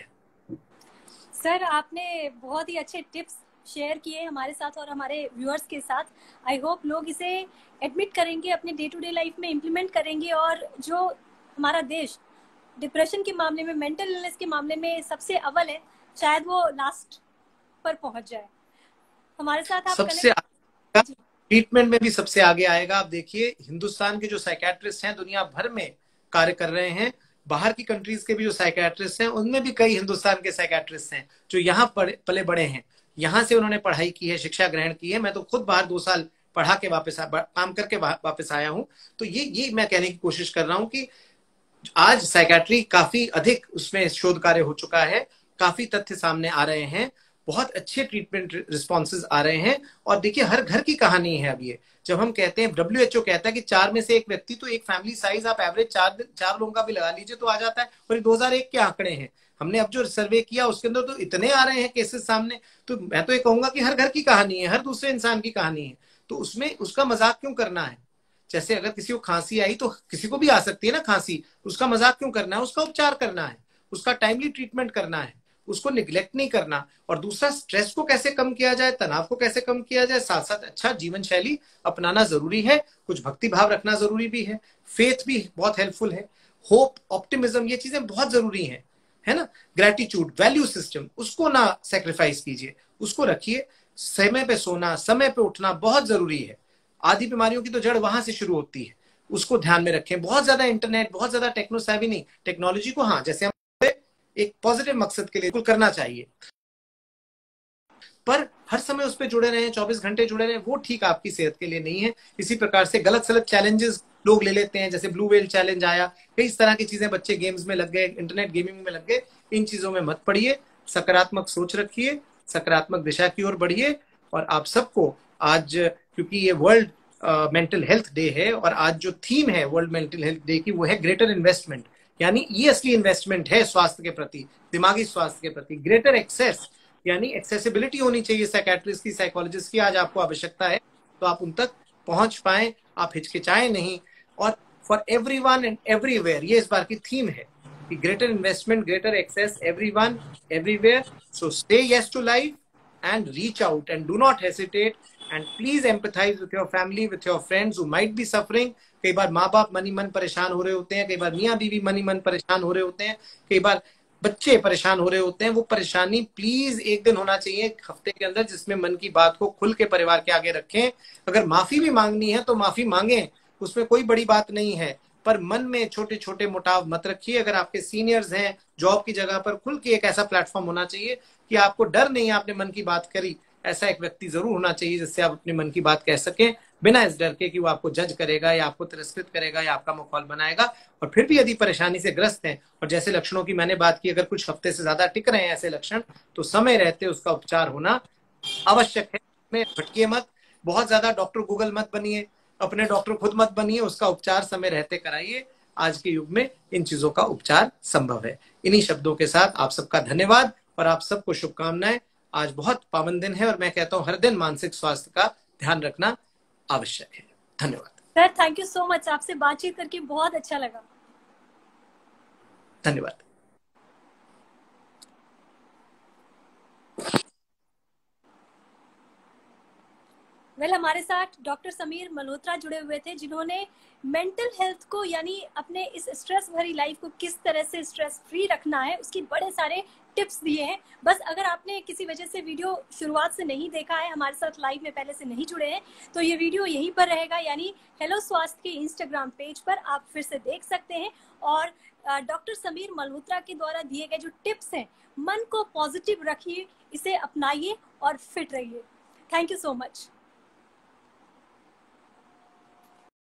सर, आपने बहुत ही अच्छे टिप्स शेयर किए हमारे साथ और हमारे व्यूअर्स के साथ। आई होप लोग इसे एडमिट करेंगे, अपने डे टू डे लाइफ में इम्प्लीमेंट करेंगे और जो हमारा देश डिप्रेशन के मामले में, मेंटल इलनेस के मामले में सबसे अव्वल है, शायद वो लास्ट पर पहुंच जाए। हमारे साथ आप सबसे ट्रीटमेंट में भी सबसे आगे आएगा। आप देखिए, हिंदुस्तान के जो साइकेट्रिस्ट हैं दुनिया भर में कार्य कर रहे हैं। बाहर की कंट्रीज के भी जो साइकेट्रिस्ट हैं उनमें भी कई हिंदुस्तान के साइकेट्रिस्ट हैं जो यहाँ पले बड़े हैं, यहाँ से उन्होंने पढ़ाई की है, शिक्षा ग्रहण की है। मैं तो खुद बाहर दो साल पढ़ा के वापस काम करके वापस आया हूँ। तो ये ये मैं कहने की कोशिश कर रहा हूँ कि आज साइकेट्री काफी अधिक उसमें शोध कार्य हो चुका है, काफी तथ्य सामने आ रहे हैं, बहुत अच्छे ट्रीटमेंट रिस्पॉन्सेज आ रहे हैं। और देखिए, हर घर की कहानी है। अब ये जब हम कहते हैं, डब्ल्यू एच ओ कहता है कि चार में से एक व्यक्ति, तो एक फैमिली साइज आप एवरेज चार चार लोगों का भी लगा लीजिए तो आ जाता है। और ये दो हज़ार एक के आंकड़े हैं, हमने अब जो सर्वे किया उसके अंदर तो इतने आ रहे हैं केसेस सामने। तो मैं तो ये कहूंगा कि हर घर की कहानी है, हर दूसरे इंसान की कहानी है। तो उसमें उसका मजाक क्यों करना है? जैसे अगर किसी को खांसी आई तो किसी को भी आ सकती है ना खांसी, उसका मजाक क्यों करना है? उसका उपचार करना है, उसका टाइमली ट्रीटमेंट करना है, उसको निग्लेक्ट नहीं करना। और दूसरा, स्ट्रेस को कैसे कम किया जाए, तनाव को कैसे कम किया जाए, साथ साथ अच्छा जीवन शैली अपनाना जरूरी है। कुछ भक्ति भाव रखना जरूरी भी है, फेथ भी बहुत हेल्पफुल है, होप, ऑप्टिमिज्म, ये चीजें बहुत जरूरी हैं, है ना। ग्रेटिट्यूड, वैल्यू सिस्टम, उसको ना सेक्रीफाइस कीजिए, उसको रखिए। समय पे सोना, समय पे उठना बहुत जरूरी है। आधी बीमारियों की तो जड़ वहां से शुरू होती है, उसको ध्यान में रखें। बहुत ज्यादा इंटरनेट, बहुत ज्यादा टेक्नो सेवी नहीं, टेक्नोलॉजी को हाँ जैसे हम एक पॉजिटिव मकसद के लिए करना चाहिए, पर हर समय उस पर जुड़े रहे, चौबीस घंटे जुड़े रहे, वो ठीक आपकी सेहत के लिए नहीं है। इसी प्रकार से गलत सलत चैलेंजेस लोग ले लेते हैं, जैसे ब्लू व्हेल चैलेंज आया, कई इस तरह की चीजें, बच्चे गेम्स में लग गए, इंटरनेट गेमिंग में लग गए। इन चीजों में मत पड़िए, सकारात्मक सोच रखिए, सकारात्मक दिशा की ओर बढ़िए। और आप सबको आज, क्योंकि ये वर्ल्ड मेंटल हेल्थ डे है और आज जो थीम है वर्ल्ड मेंटल हेल्थ डे की वो है ग्रेटर इन्वेस्टमेंट, यानी ये असली इन्वेस्टमेंट है स्वास्थ्य के प्रति, दिमागी स्वास्थ्य के प्रति। ग्रेटर एक्सेस यानी एक्सेसिबिलिटी होनी चाहिए साइकेट्रिस्ट की, साइकोलॉजिस्ट की। आज आपको आवश्यकता है तो आप उन तक पहुंच पाए, आप हिचकिचाएं नहीं। और फॉर एवरीवन एंड एवरीवेयर, ये इस बार की थीम है कि greater investment, greater access, everyone everywhere. So stay yes to life and reach out and do not hesitate and please empathize with your family, with your friends who might be suffering. कई बार माँ बाप money मन परेशान हो रहे होते हैं, कई बार मियाँ बीवी मनी मन परेशान हो रहे होते हैं, कई बार बच्चे परेशान हो रहे होते हैं। वो परेशानी प्लीज एक दिन होना चाहिए एक हफ्ते के अंदर जिसमें मन की बात को खुल के परिवार के आगे रखें। अगर माफी भी मांगनी है तो माफी मांगे, उसमें कोई बड़ी बात नहीं है, पर मन में छोटे छोटे मुटाव मत रखिए। अगर आपके सीनियर्स हैं, जॉब की जगह पर खुल के एक ऐसा प्लेटफॉर्म होना चाहिए कि आपको डर नहीं है, आपने मन की बात करी, ऐसा एक व्यक्ति जरूर होना चाहिए जिससे आप अपने मन की बात कह सकें, बिना इस डर के कि वो आपको जज करेगा या आपको तिरस्कृत करेगा या आपका माहौल बनाएगा। और फिर भी यदि परेशानी से ग्रस्त हैं और जैसे लक्षणों की मैंने बात की, अगर कुछ हफ्ते से ज्यादा टिक रहे हैं ऐसे लक्षण, तो समय रहते उसका उपचार होना आवश्यक है। में भटकिए मत, बहुत ज्यादा डॉक्टर गूगल मत बनिए, अपने डॉक्टर खुद मत बनिए, उसका उपचार समय रहते कराइए। आज के युग में इन चीजों का उपचार संभव है। इन्हीं शब्दों के साथ आप सबका धन्यवाद और आप सबको शुभकामनाएं। आज बहुत पावन दिन है और मैं कहता हूं हर दिन मानसिक स्वास्थ्य का ध्यान रखना आवश्यक है। धन्यवाद sir, thank you so much. आपसे बातचीत करके बहुत अच्छा लगा। धन्यवाद। वेल well, हमारे साथ डॉक्टर समीर मल्होत्रा जुड़े हुए थे, जिन्होंने मेंटल हेल्थ को यानी अपने इस स्ट्रेस भरी लाइफ को किस तरह से स्ट्रेस फ्री रखना है उसकी बड़े सारे टिप्स दिए हैं। बस अगर आपने किसी वजह से वीडियो शुरुआत से नहीं देखा है, हमारे साथ लाइव में पहले से नहीं जुड़े हैं, तो ये वीडियो यहीं पर रहेगा, यानी हेलो स्वास्थ्य के इंस्टाग्राम पेज पर आप फिर से देख सकते हैं। और डॉक्टर समीर मल्होत्रा के द्वारा दिए गए जो टिप्स हैं, मन को पॉजिटिव रखिए, इसे अपनाइए और फिट रहिए। Thank you so much.